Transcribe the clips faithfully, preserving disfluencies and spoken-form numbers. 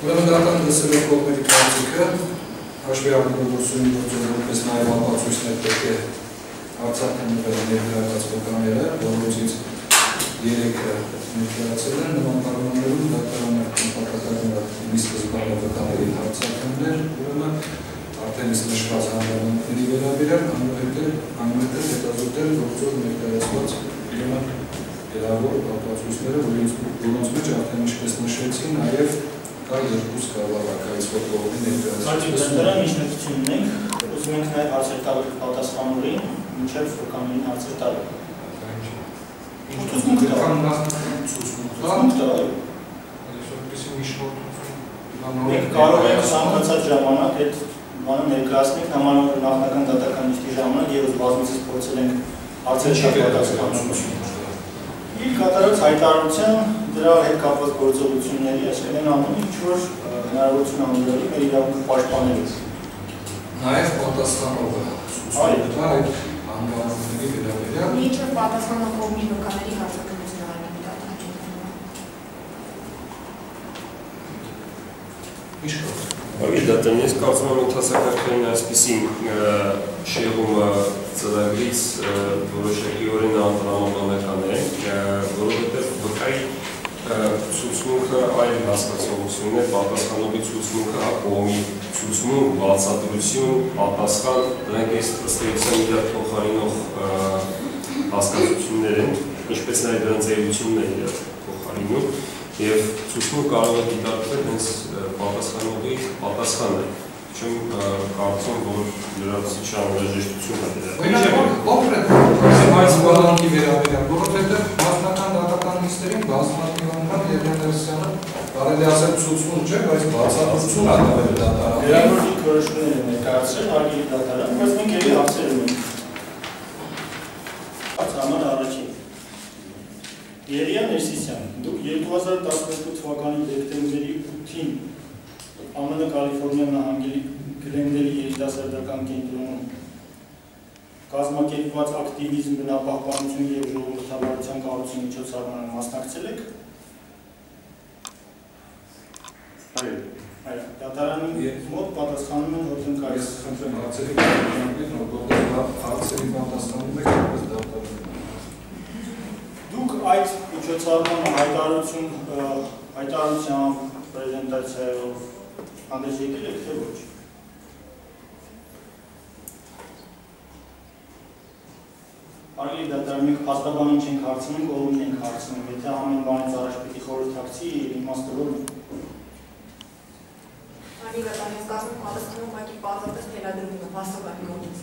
Ուրեմն դրական լսել եք կողմերի կարծիքը, հաշվի առնելով որ սույնի գործում որպես նաև ապացույցներ պետք է արձանագրել ներկայացված վկաները, որոնցից երեքը ներկայացել են, նման պարմաններում դատարանը նպատակականը մի սկզբանե վկաների արձանագրել, ուրեմն արդեն իսկ նշված հանրամանքների վերաբերյալ այնուհետև հետազոտել գործով ներկայացված ուրեմն գերավոր ապացույցները, որոնց մեջ արդեն ինչպես նշեցի, նաև կա երկու սկավառակայցվող կողմի ներկայացված։ Դրան միջնորդություն ունենք, ուզում ենք նաև հարցեր տալ պատասխանողին, մինչև վկաներին հարցեր տալ։ Ցուցմունք տալ։ Մենք կարող ենք ցանկացած ժամանակ այդ բանը ներկայացնել, համանուն նախնական դատական նիստի ժամանակ եւ բազմիցս փորձել ենք հարցեր շատ պատասխանել։ Իր կատարած հայտարարության դրա հետ կապված գործողությունների այսպես են անում ինչ-որ հնարավորություն անձնալի մեր իրավունքը պաշտպանելու։ Նաև պատասխանողը ցուցումա այդ հանգամանքների վերաբերյալ Ինչ-որ պատասխանող կողմի վկաների հարցակնությունը արնի դատարանի։ Ինչ կա։ Ագի դատան, ես կարծում եմ ընթացակարգային այսպիսի շեղումը ծրագրից որոշակիորեն անտրամաբանական է, որովհետև վկայի ցուցմունքը այլ հասկացողություն է, պատասխանողի ցուցմունքը կողմի ցուցմունք, բացատրություն, պատասխան, դրանք այս ըստ էության իրար փոխարինող հասկացություններ են, ինչպես նաև դրանց էությունն է իրար փոխարինում, եւ ցուցմունք կարող է դիտարկվել հենց պատասխանողի պատասխանը։ Չեմ կարծում, որ լրացուցիչ անհրաժեշտություն է դրա։ Օրինակ, կոնկրետ այս բանալի վերաբերյալ, որովհետև մասնական դատական նիստերին բազմաթիվ անգամ Եվգեն Ներսյանը կարելի ասել ցուցմունք չէ, բայց բացատրություն է տվել դատարանը։ Վերաբերյալ որոշումներ են ներկայացրել հարգելի դատարան, բայց մենք էլի հարցեր ունենք։ Հարց համար առաջին։ Երիա Ներսիսյան, դուք երկու հազար տասնյոթ թվականի դեկտեմբերի ութին Ամենը Կալիֆորնիա նահանգի Գլենդելի երիտասարդական կենտրոնում կազմակերպված ակտիվիզմ, բնապահպանություն և ժողովրդավարության կառուցի միջոցառմանը մասնակցել եք։ Այո, այո, դատարանի մոտ պատասխանում են ոտնկայից։ Ես խնդրեմ հարցերի պատասխանել, որ հարցերի պատասխանում եք որպես դատարան։ Դուք այդ միջոցառմանը հայտարարություն հայտարարության պրեզենտացիայով հանդես եկել եք, թե ոչ։ Հարգելի դատարան, մենք փաստաբանին չենք հարցնում, կողմին ենք հարցնում, եթե ամեն բանից առաջ պիտի խորհրդակցի, իմաստը ո՞րն է։ Հարգելի դատարան, ես կազմում պատասխանում ուղղակի պարզապես թելադրվում է փաստաբանի կողմից։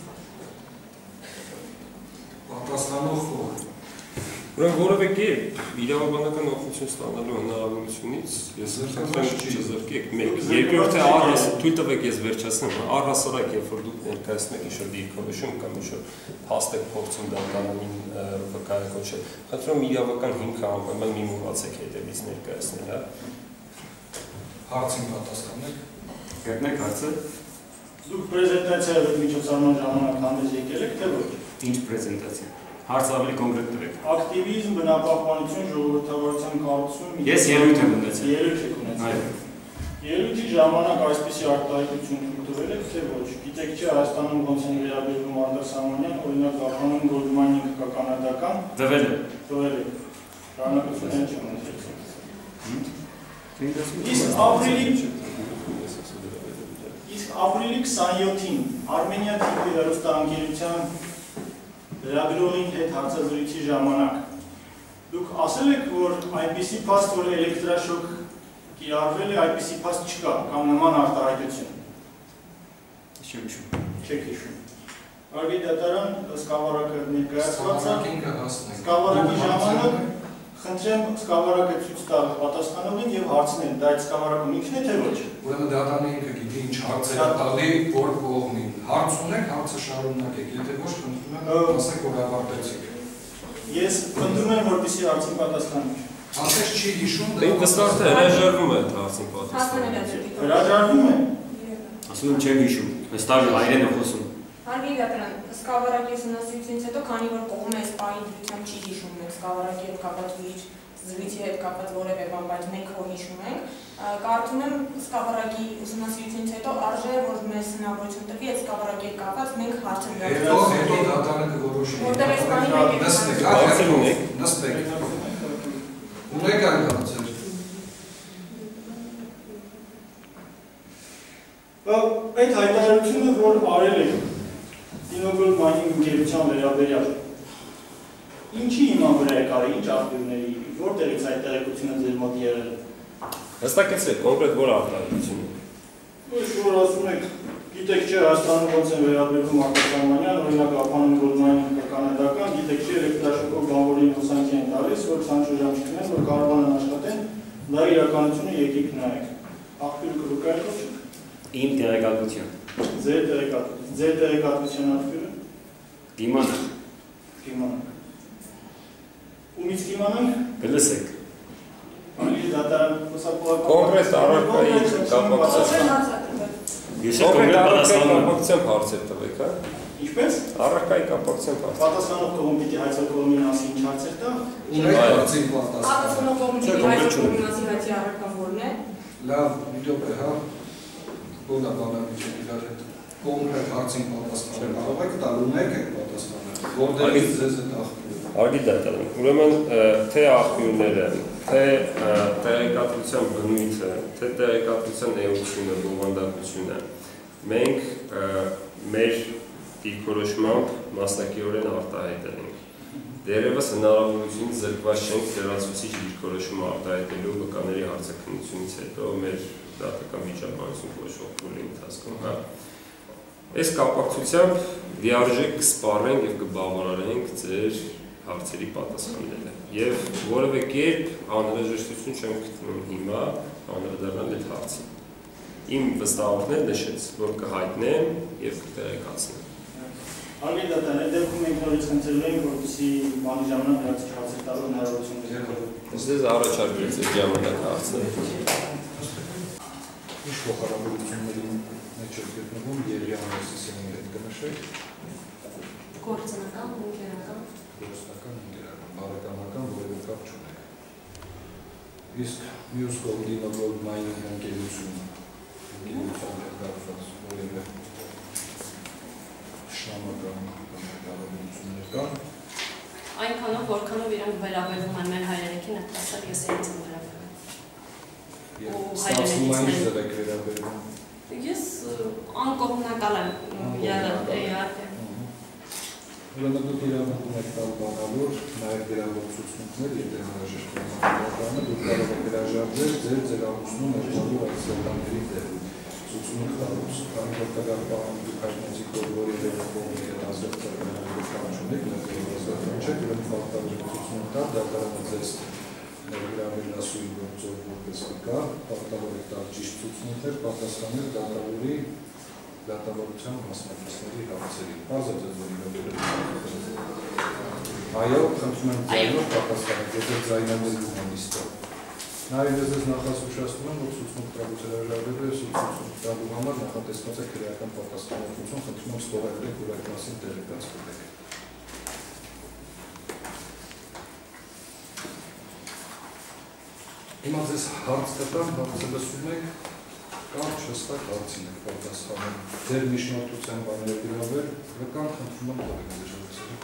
Պատասխանող ո՞ր։ Ուրեմն որևէ կերպ իրավաբանական օգնություն ստանալու հնարավորությունից ես խնդրեմ չզրկեք մեկ, երկրորդը առհաս թույլ տվեք ես վերջացնեմ, առհասարակ երբ որ դուք ներկայացնում եք ինչ-որ դիրքորոշում կամ ինչ-որ փաստ եք փորձում դատարանին վկայակոչել, խնդրում եմ իրավական հիմքը անպայման մի մոռացեք հետևից ներկայացնել, հա։ Հարցին պատասխանեք։ Գտնեք հարցը։ Դուք պրեզենտացիայով այդ միջոցառման ժամանակ հանդես եկել եք, թե ոչ։ Ինչ պրեզենտացիա։ Հարցը ավելի կոնկրետ տվեք։ Ակտիվիզմ, բնապահպանություն, ժողովրդավարության կառուցում։ Ես ելույթ եմ ունեցել։ Ելույթ եք ունեցել։ Ելույթի ժամանակ այսպիսի արտահայտություն տվել եք, թե ոչ։ Գիտեք չէ, Հայաստանում ոնց են վերաբերվում արտասահմանյան, օրինակ Ղարաբաղում գոլդմայնինգը կա կանադական։ Տվել եմ։ Տվել եք։ Շարունակություն չեմ ունեցել։ Իսկ ապրիլի Իսկ ապրիլի քսանյոթին Արմենիա թիվի հեռուստաընկերության լրագրողին հետ հարցազրույցի ժամանակ դուք ասել եք, որ այնպիսի փաստ, որ էլեկտրաշոկ կիրառվել է, այնպիսի փաստ չկա, կամ նման արտահայտություն։ Չեմ հիշում։ Չեք հիշում։ Հարգելի դատարան, սկավառակը ներկայացված է։ Սկավառակի ժամանակ խնդրեմ սկավառակը ցույց տալ պատասխանողին եւ հարցնել, դա այդ սկավառակում ինքն է թե ոչ։ Ուրեմն դատարանը ինքը գիտի ինչ հարցեր է տալի որ կողմին։ Հարց ունեք, հարցը շարունակեք, եթե ոչ խնդրում եմ ասեք, որ ավարտեցիք։ Ես խնդրում եմ, որպեսզի հարցին պատասխանեք։ Ասես չի հիշում, դա վստահ է հրաժարվում է հարցին պատասխանել։ Հրաժարվում է։ Ասում եմ չեմ հիշում, հստակ հայերեն է խոսում։ Հարգելի դատարան, սկավառակի ուսումնասիրությունից հետո, քանի որ կողմը այս պահին դրությամբ չի հիշում մեկ սկավառակի հետ կապված ու իր զրույցի հետ կապված որևէ բան, բայց մենք որ հիշում ենք, Կարծում եմ սկավառակի ուսումնասիրությունից հետո արժե որ մեզ հնարավորություն տվի այդ սկավառակի հետ կապված մենք հարց ենք Հետո հետո դատարանը կորոշի։ Որտեղ այս բանի մեկ է։ Նստեք, նստեք։ Ունեք այն հարցեր։ Այդ հայտարարությունը, որ արել եք Innoble Mining ընկերության վերաբերյալ, ինչի հիման վրա եք արել, ինչ աղբյուրների, որտեղից այդ տեղեկությունը ձեր մոտ եղել է։ Հստակեցրեք, կոնկրետ որ արտահայտությունը։ Ոչ որ ասում եք, գիտեք չէ, Հայաստանում ոնց են վերաբերվում արտասահմանյան, օրինակ Ափանում Goldman կանադական, գիտեք չէ, էլեկտրաշոկով բանվորին հոսանքի են տալիս, որ քսանչորս ժամ չկնեն, որ կարողան են աշխատեն, դա իրականությունը եկեք նայեք։ Աղբյուրը կվկայեք ոչ եք։ Իմ տեղեկատվություն։ Ձեր տեղեկատվություն, ձեր տեղեկատվության աղբյուրը։ Դիմանանք։ Դիմանանք։ Ումից դիմանանք։ Կլսեք։ Անի դատարան խոսակողական Կոնկրետ առարկայի կապակցությամբ Ես կոնկրետ կոնկրետ առարկայի կապակցությամբ հարցեր տվեք, հա։ Ինչպես։ Առարկայի կապակցությամբ հարց։ Պատասխանող կողմ պիտի հայցող կողմին ասի ինչ հարցեր տա։ Ունեք հարցին պատասխան։ Պատասխանող կողմի հայցող կողմի հայցի առարկան որն է։ Լավ, վիդեո է, հա։ Ո՞ն է բանալիչը իրար հետ։ Կոնկրետ հարցին պատասխանել կարող եք տալ, ունեք եք պատասխանել։ Որտեղից ձեզ այդ աղբյուրը։ Արգի դատարան։ Ուրեմն թե աղբյուրները, թե տեղեկատվության բնույթը, թե տեղեկատվության էությունը, բովանդակությունը մենք մեր դիրքորոշմամբ մասնակիորեն արտահայտել ենք։ Դերևս հնարավորությունից զրկված չենք լրացուցիչ դիրքորոշումը արտահայտելու վկաների հարցաքննությունից հետո մեր դատական վիճաբանություն կոչվող փուլի ընթացքում, հա։ Այս կապակցությամբ լիարժեք կսպառենք եւ կբավարարենք ձեր հարցերի պատասխանները եւ որևէ կերպ անհրաժեշտություն չեմ գտնում հիմա անդրադառնալ այդ հարցին։ Իմ վստահորդներ նշեց, որ կհայտնեմ եւ կտեղեկացնեմ։ Ալի դատան, այդ դեպքում մենք նորից խնդրել ենք, որպեսզի բանի ժամանակ լրացուցիչ հարցեր տալու հնարավորություն ունենանք։ Ես առաջարկեց այդ ժամանակ հարցնել։ Ինչ փոխհարաբերությունների մեջ եք գտնվում Երևան Սիսիանի հետ կնշեք։ Գործնական, ընկերական։ Գործնական, ընկերական, բարեկամական որևէ կապ չունեք։ Իսկ մյուս կողմի Innoble Mining ընկերությունը ընկերության հետ կապված որևէ շնամական հարաբերություններ կան։ Այնքանով, որքանով իրենք վերաբերվում են մեր հայրենիքին, այդտեղ ես ինձ եմ վերաբերվում։ Ստացվում այն ձև եք վերաբերվում։ Ես անկողմնակալ եմ եղել, իհարկե։ Ուրեմն դուք իրավունք եք տալ բանալուր, նաև գրավոր ցուցմունքներ, եթե անհրաժեշտ կամավորականը, դուք կարող եք հրաժարվել ձեր ձերամուսնում ներկայացնող այդ սերտանների դեր։ Ցուցմունք տալուց, քանի որ տվյալ բանում դուք հայտնեցիք, որ որևէ կողմի հետ ազդեցություններ կան չունեք, ներկայացնում չեք, ուրեմն ֆակտորի ցուցմունք տալ, դատարանը ձեզ ներգրավել գործով որպես կա, պատտավոր եք տալ ճիշտ ցուցմունքներ, պատասխանել դատավորի դատավորության մասնակիցների հարցերին։ Բազա ձեզ որ իրավունք։ Այո, խնդրում եմ ձայնով պատասխանեք, եթե ձայնամերում են իստով։ Նաև ես ձեզ նախասուշացնում եմ, որ ցուցմունք տալուց հրաժարվելու ես ու ցուցմունք տալու համար նախատեսված է քրեական պատասխանատվություն, խնդրում եմ ստորագրեք, որ այդ մասին տեղեկացվեք։ Հիմա ձեզ հարց կտամ, հարցը լսում եք, կամ չստակ հարցին եք պատասխանել, ձեր միջնորդության բաները գրավել, կամ խնդրում եմ տվեք ձեր հարցերը։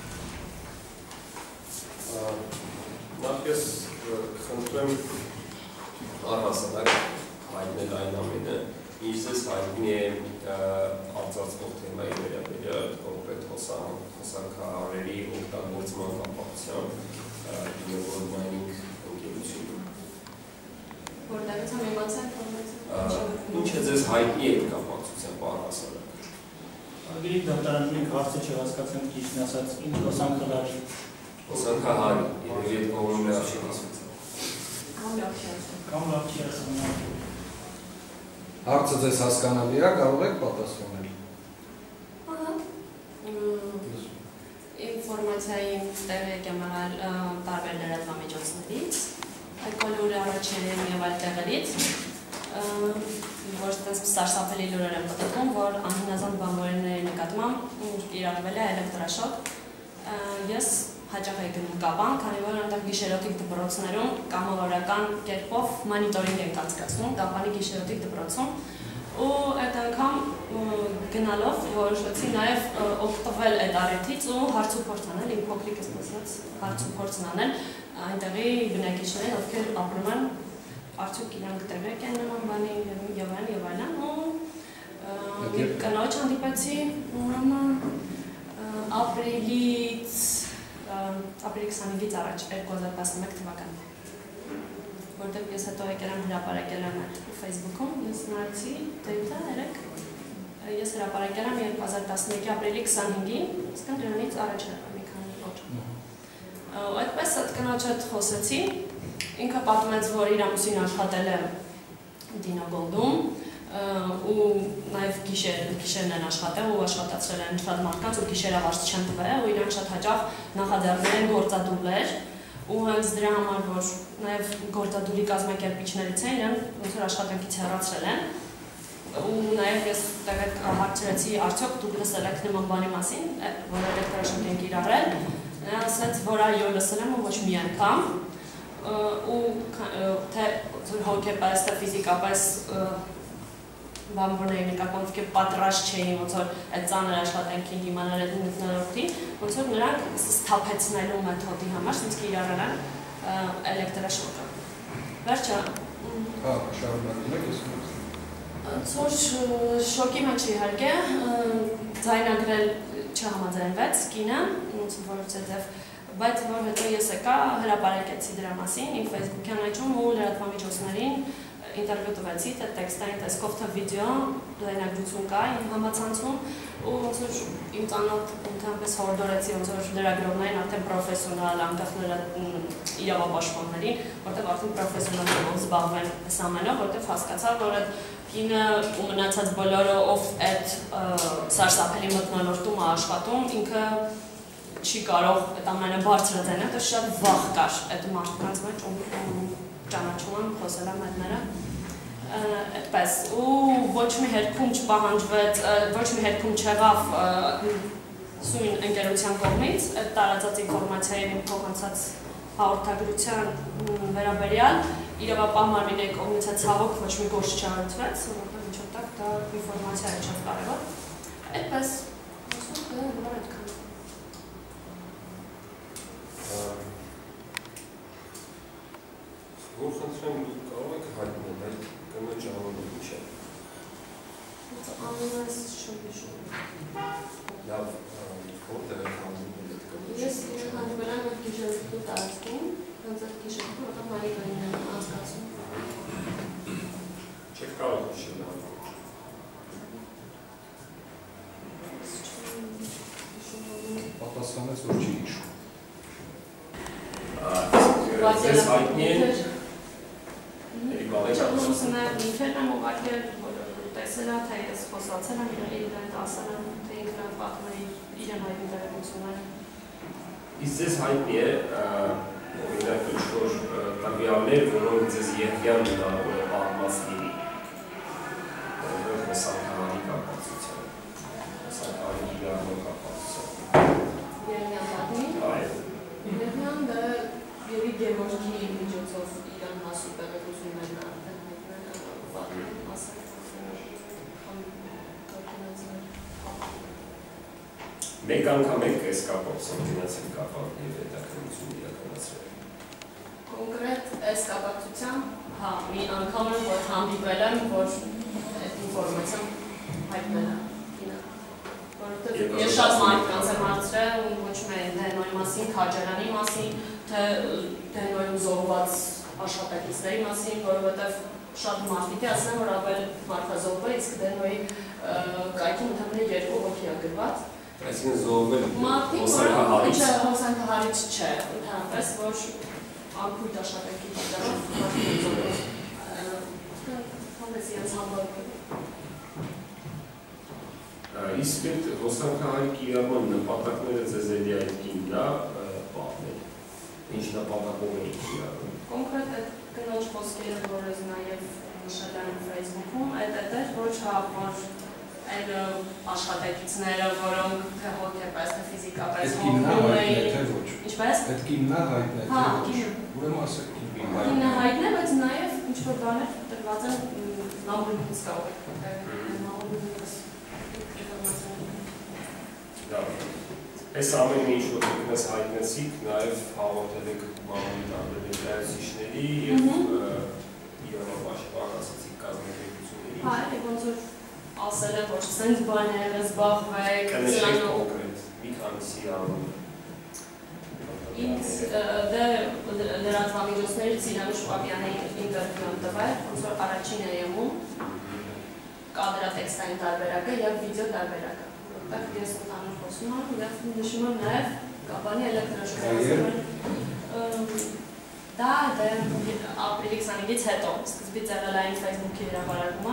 Նախ ես խնդրեմ առհասարակ հայտնել այն ամենը, ինչ ձեզ հայտնի է արծարծվող թեմայի վերաբերյալ կոնկրետ հոսանքահարերի օգտագործման կապակցությամբ Innoble Mining ընկերությունում։ Որտեղից եմ իմացել, Ինչ է ձեզ հայտնի այդ կապակցությամբ առհասարակ։ Ալի դատարան մենք հարցը չհասկացանք ճիշտ ասած, ինչ հոսանքահար։ Հոսանքահար, երևի այդ կողմում լավ չի ասում։ կամ լավ չի ասում։ Կամ լավ չի ասում։ Հարցը ձեզ հասկանալի է, կարող եք պատասխանել։ Ահա։ Ինֆորմացիայի տեղ եք եղել տարբեր լրատվամիջոցներից, այդ բոլորը առաջին եւ այլ տեղերից, որ այդպես սարսափելի լուրեր եմ պատկերում, որ անհնազանդ բանվորների նկատմամբ կիրառվել է էլեկտրաշոկ։ Ես հաճախ է գնում կապան, քանի որ այնտեղ գիշերօթիկ դպրոցներում կամավորական կերպով մոնիտորինգ են կազմում կապանի գիշերօթիկ դպրոցում ու այդ անգամ գնալով որոշեցի նաև օգտվել այդ առիթից ու հարց ու փորձ անել, իմ փոքրիկս ասած հարց ու փորձ անել այնտեղի բնակիչներին, ովքեր ապրում են արդյոք իրանք տեղյակ են նման բանի եւ այլն եւ այլն ու կնոջ հանդիպեցի ուրեմն ապրիլից ապրիլի քսանհինգից առաջ երկու հազար տասնմեկ թվականին որտեղ ես հետո եկել եմ հրապարակել եմ այդ Facebook-ում, ես նայեցի դեպքերը երեք ես հրապարակել եմ երկու հազար տասնմեկի ապրիլի քսանհինգին, իսկ դրանից առաջ էր մի քանի օր։ Այդպես այդ կնոջ հետ խոսեցի, ինքը պատմեց, որ իր ամուսինը աշխատել է Դինոգոլդում ու նաև գիշերն են աշխատել ու աշխատացրել են շատ մարդկանց ու գիշերավարձ չեն տվել ու իրանք շատ հաճախ նախաձեռնել են գործադուլեր ու հենց դրա համար, որ նաև գործադուլի կազմակերպիչներից են, իրեն ոնց որ աշխատանքից հեռացրել են ու նաև ես տեղեկ հարցրեցի, արդյոք դուք լսել եք նման բանի մասին, որ էլեկտրաշոկ են կիրառել, նա ասաց, որ այո լսել եմ ու ոչ մի անգամ ու թե հոգեպես, թե ֆիզիկապես բանվորների նկատմամբ ովքեր պատրաստ չէին ոնց որ այդ ծանր աշխատանքին դիմանալ այդ մթնոլորտին, ոնց որ նրանք սթափեցնելու մեթոդի համար ինձ կիրառել են էլեկտրաշոկը։ Վերջը։ Հա, շարունակում եք ես։ Ոնց որ շոկի մեջ իհարկե ձայնագրել չհամաձայնվեց կինը, ոնց որ որովհետև բայց որ հետո ես եկա հրապարակեցի դրա մասին իմ Facebook-յան այջում ու լրատվամիջոցներին ինտերվյու տվեցի, թե տեքստային տեսքով, թե վիդեո, ձայնագրություն կա իմ համացանցում ու ոնց որ իմ ծանոթ ընդհանրապես հորդորեցի ոնց որ լրագրողներին արդեն պրոֆեսիոնալ այնտեղ իրավապաշտպաններին, որտեղ արդեն պրոֆեսիոնալով զբաղվեն այս ամենով, որտեղ հասկացա, որ այդ կինը ու մնացած բոլորը ով այդ սարսափելի մթնոլորտում է աշխատում, ինքը չի կարող այդ ամենը բարձրը ձայնել, դա շատ վախ կար այդ մարդկանց մեջ ու ճանաչում եմ, խոսել եմ այդները, այդպես, ու ոչ մի հերքում չպահանջվեց, ոչ մի հերքում չեղավ սույն ընկերության կողմից, այդ տարածած ինֆորմացիայի իմ փոխանցած հաղորդագրության վերաբերյալ, իրավապահ մարմինների կողմից այդ ցավոք ոչ մի գործ չարարեցվեց, որովհետև ինչ-որ տակ դա ինֆորմացիա է շատ կարևոր, այդպես, ասում եմ, որ այդքան։ Որ խնդրեմ դուք կարող եք հայտնել այդ կնոջ անունը ինչ է։ Անունը ես չեմ հիշում։ Լավ, որտեղ եք հանդիպել այդ կնոջը։ Ես հանդիպել եմ այդ գիշերօթիկի տարածքում, հենց այդ գիշերօթիկը, որտեղ մոնիտորինգ են անցկացնում։ Չեք կարող հիշել անունը։ Պատասխանեց, որ չի հիշում։ Ձեզ հայտնի է Չեմ նիվեր եմ ուղարկել, որ տեսել է, թե ես խոսացել եմ, իրեն ասել եմ, թե ինքն պատմել իրեն հայտնի տեղեկությունները։ Իսկ ձեզ հայտնի է, օրինակ ինչ-որ տվյալներ, որոնք ձեզ երբյան հնարավոր է պահված լինի, որոնք հոսանքահանի կապացության, հոսանքահանի իրարմոն կապացության։ Երևյան պատմի։ Այո։ Երևյան դա Եվի Գևորգի միջոցով իրան հասու տեղեկություններն արդեն պատմել ասել Մեկ անգամ եք այս կապով սանքինացել կապակ և հետաքրություն իրականացրել։ Կոնկրետ այս կապակցությամբ, հա, մի անգամ եմ, որ հանդիպել եմ, որ այդ ինֆորմացիան հայտնել եմ կինը։ Որովհետև ես շատ մարդկանց եմ հարցրել, ոչ միայն Դենոյի մասին, Քաջարյանի մասին, թե Դենոյում զոհված աշխատակիցների մասին, որովհետև շատ մարդիկ է ասում, որ ավել մարդազոհվել, իսկ Դենոյի կայքում ընդհանրապես երկու հոգի է գրված։ Այսինքն զոհվել հոսանքահարիչ հոսանքահարիչ չէ, ընդհանրապես, որ անքույտ աշխատանքի պատճառով մարդիկ զոհվել։ Հանդես իրենց համբարում։ Իսկ այդ հոսանքահարի կիրառման նպատակները ձեզ էլի այդ կիննա պահնել։ Ինչ նպատակով է կիրառում։ Կոնկրետ այդ կնոջ խոսքերը, որ ես նաև նշել եմ Facebook-ում, այդ այդ էր, որ հա, որ այլ աշխատակիցները, որոնք թե հոգեպես, թե ֆիզիկապես Այդ կինն է հոգնում էին։ հայտնի, թե ոչ։ Ինչպես։ Այդ կինն է հայտնի, Հա, թե ոչ։ կինը։ Ուրեմն ասեք կինն է Կինը հայտնի։ հայտնի է, բայց նաև ինչ-որ բաներ տրված են մամուլից կարող եք։ Մամուլից ինֆորմացիա։ Այս ամեն ինչ որ դուք մեզ հայտնեցիք, նաև հաղորդել եք մամուլի տարբեր ներկայացուցիչների և իրավապաշտպան ասացիք կազմակերպությունների։ Հա, էլի ոնց որ ասել են, որ սենց բաներ զբաղվեք, Կնշեք կոնկրետ, մի քանիսի անուն։ Ինձ դե լրատվամիջոցներից Սիրան Շուաբյանի ինտերվյու եմ տվել, ոնց որ առաջին է եղում կադրատեքստային տարբերակը և վիդեո տարբերակը, որտեղ ես ընդհանուր խոսում եմ և նշում եմ նաև կապանի էլեկտրաշքարացումը։ Դա դե ապրիլի քսանհինգից հետո, սկզբից եղել այն Facebook-ի հրապարակումը,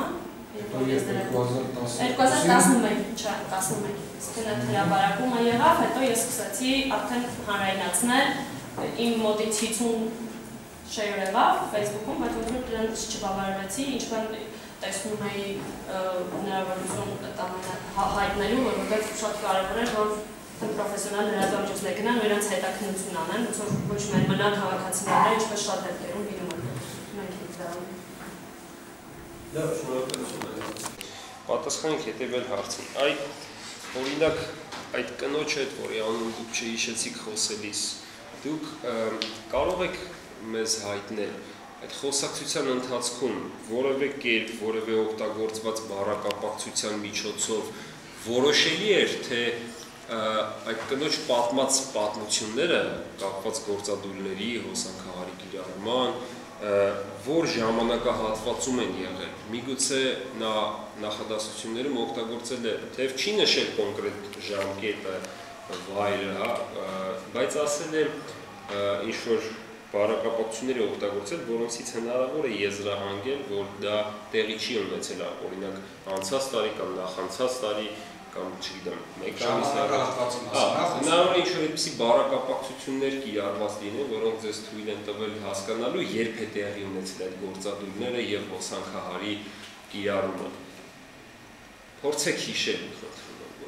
երկու հազար տասնմեկ, չէ, տասնմեկ, սկսել այդ հրապարակումը եղավ, հետո ես սկսեցի արդեն հանրայնացնել, իմ մոտից հիսուն շեյր եղավ Facebook-ում, բայց ոնց որ դրանց չբավարարվեցի, ինչքան տեսնում էի հնարավորություն հայտնելու, որովհետև շատ կարևոր էր, որ պրոֆեսիոնալ լրատվամիջոցներ գնան, ու իրենց հետաքննություն անեն, ոնց որ ոչ միայն մնան քաղաքացիները, ինչպես շատ դեպքերում լինում է։ Մենք ինձ դա Դա շնորհակալություն։ Պատասխանենք հետևել հարցին։ Այ օրինակ այդ կնոջը հետ, որի անուն դուք չհիշեցիք խոսելիս, դուք կարող եք մեզ հայտնել այդ խոսակցության ընթացքում որևէ կերպ, որևէ օգտագործված բառակապակցության միջոցով որոշելի էր, թե այդ կնոջ պատմած պատմությունները կապված գործադուլների, հոսանքահարի կիրառման, որ ժամանակահատվածում են եղել։ Միգուցե նա նախադասություններում օգտագործել է, թեև չի նշել կոնկրետ ժամկետը, վայրը, բայց ասել է ինչ-որ բառակապակցություններ է օգտագործել, որոնցից հնարավոր է եզրահանգել, որ դա տեղի չի ունեցել, օրինակ անցած տարի կամ նախանցած տարի կամ չգիտեմ, մեկ ամիս առաջ։ Հնարավոր է ինչ-որ այդպիսի բառակապակցություններ կիրառված լինեն, որոնք ձեզ թույլ են տվել հասկանալու, երբ է տեղի ունեցել այդ գործադուլները և հոսանքահարի կիրառումը։ Փորձեք հիշել, խնդրում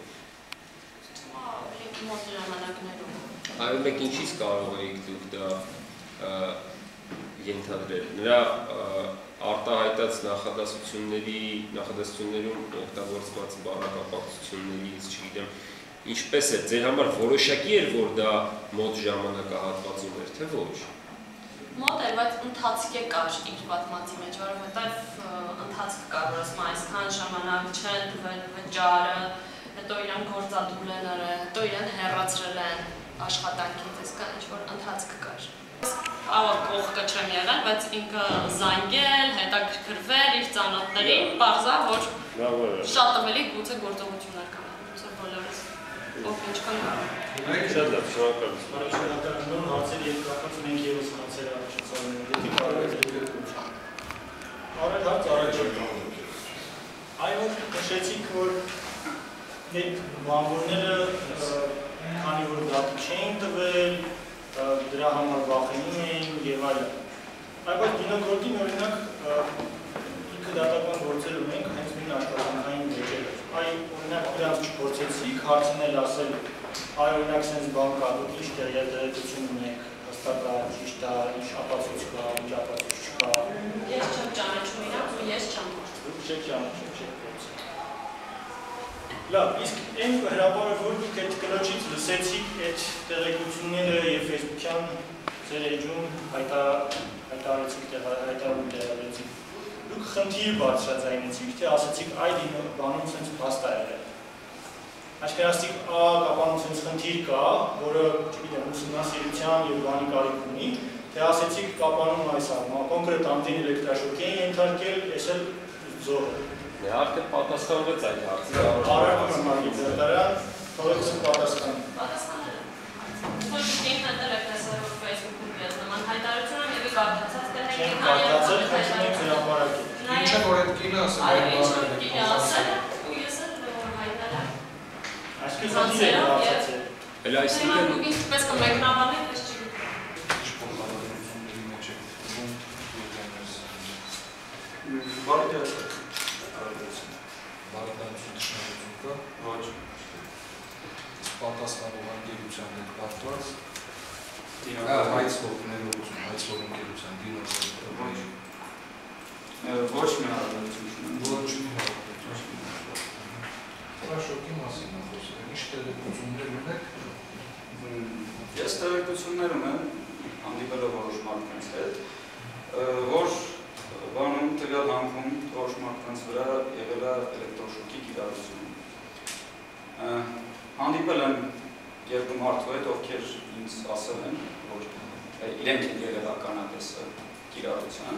եմ։ մոտ ժամանակներում։ Այո, մեկ ինչից կարող էիք դուք դա ենթադրել։ Նրա արտահայտած նախադասությունների, նախադասություններում օգտագործված բառակապակցություններից, չգիտեմ, ինչպես է, ձեր համար որոշակի էր, որ դա մոտ ժամանակահատվածում էր, թե ոչ։ Մոտ էր, բայց ընթացք է կար իր պատմածի մեջ, որովհետև ընթացք կար, որ ասում այսքան ժամանակ չեն տվել վճարը, հետո իրան գործադուլ են արել, հետո իրան հեռացրել են աշխատանքից, այսքան ինչ-որ ընթացք կար։ Ահա կողքը չեմ եղել, բայց ինքը զանգել, հետաքրքրվել իր ծանոթներին, պարզա, որ շատ ավելի գուցե գործողություններ կան, ոնց բոլորս ով ինչքան կարող։ Շատ լավ, շնորհակալություն։ Շնորհակալություն, հարցեր երկրակաց մենք ևս հարցեր առաջացնում ենք, եթե կարող եք երկրություն։ Արել հարց առաջ։ Այո, նշեցիք, որ այդ բանվորները քանի որ դատի չէին տվել, դրա համար վախենում էին և այլն։ Բայց դինագործին օրինակ ինքը դատական գործեր ունենք հենց մին աշխատանքային վեճերը։ Այ օրինակ դրանց չփորձեցիք հարցնել ասել, այ օրինակ սենց բան կա, դուք ինչ տեղեկատվություն ունեք, հստակ է, ճիշտ է, ինչ ապացույց կա, ինչ ապացույց չկա։ Ես չեմ ճանաչում իրանց ու ես չեմ փորձում։ Դուք չեք ճանաչում, չեք փորձում։ Լավ, իսկ այն հրապարը, որ դուք այդ կնոջից լսեցիք այդ տեղեկությունները և Facebook-յան ձեր էջում հայտարարեցիք, հայտարարում տեղադրեցիք, դուք խնդիր բարձրաձայնեցիք, թե ասեցիք այդ բանում սենց փաստ է եղել։ Այսինքն ա կապանում սենց խնդիր կա, որը, չգիտեմ, ուսումնասիրության և բանի կարիք ունի, թե ասեցիք կապանում այս առումա, կոնկրետ անդին էլեկտրաշոկ էին ենթարկել, ես էլ զոհ։ Արդեն պատասխանվեց այդ հարցը։ Արարվում եմ ագիտ զրդարյան, թողեցում պատասխան։ Պատասխանել եմ։ Ոչ ինքն հետել եք տեսել, որ Facebook-ում ես նման հայտարարություն եմ և կարդացած կրնեք Չեմ կարդացել, խնդրում եք հրապարակել։ Ինչը որ այդ կինը ասել Այո, ինչ որ կինը ասել ու ես էլ հայտնել եմ։ Այսինքն խնդիր եք բարձրացել։ Էլ Հիմա այսինքն դուք ինչպես կմեկնաբանեք, ես չգիտեմ։ Բարդյաց բարեկամություն ճշնամություն կա։ Ոչ։ Պատասխանող անկերության հետ կապված Դինոց հայցվող ներողություն, հայցվող ընկերության դինոց ոչ մի հարաբերություն ոչ մի հարաբերություն։ Շոկի մասին է խոսքը, ինչ տեղեկություններ ունեք։ Ես տեղեկություններ ունեմ հանդիպելով որոշ մարդկանց հետ, որ բանում տվյալ հանքում որոշ մարդկանց վրա եղել է էլեկտրոշոկի կիրառություն։ Հանդիպել եմ երկու մարդու հետ, ովքեր ինձ ասել են, որ իրենք են եղել ականատեսը կիրառության։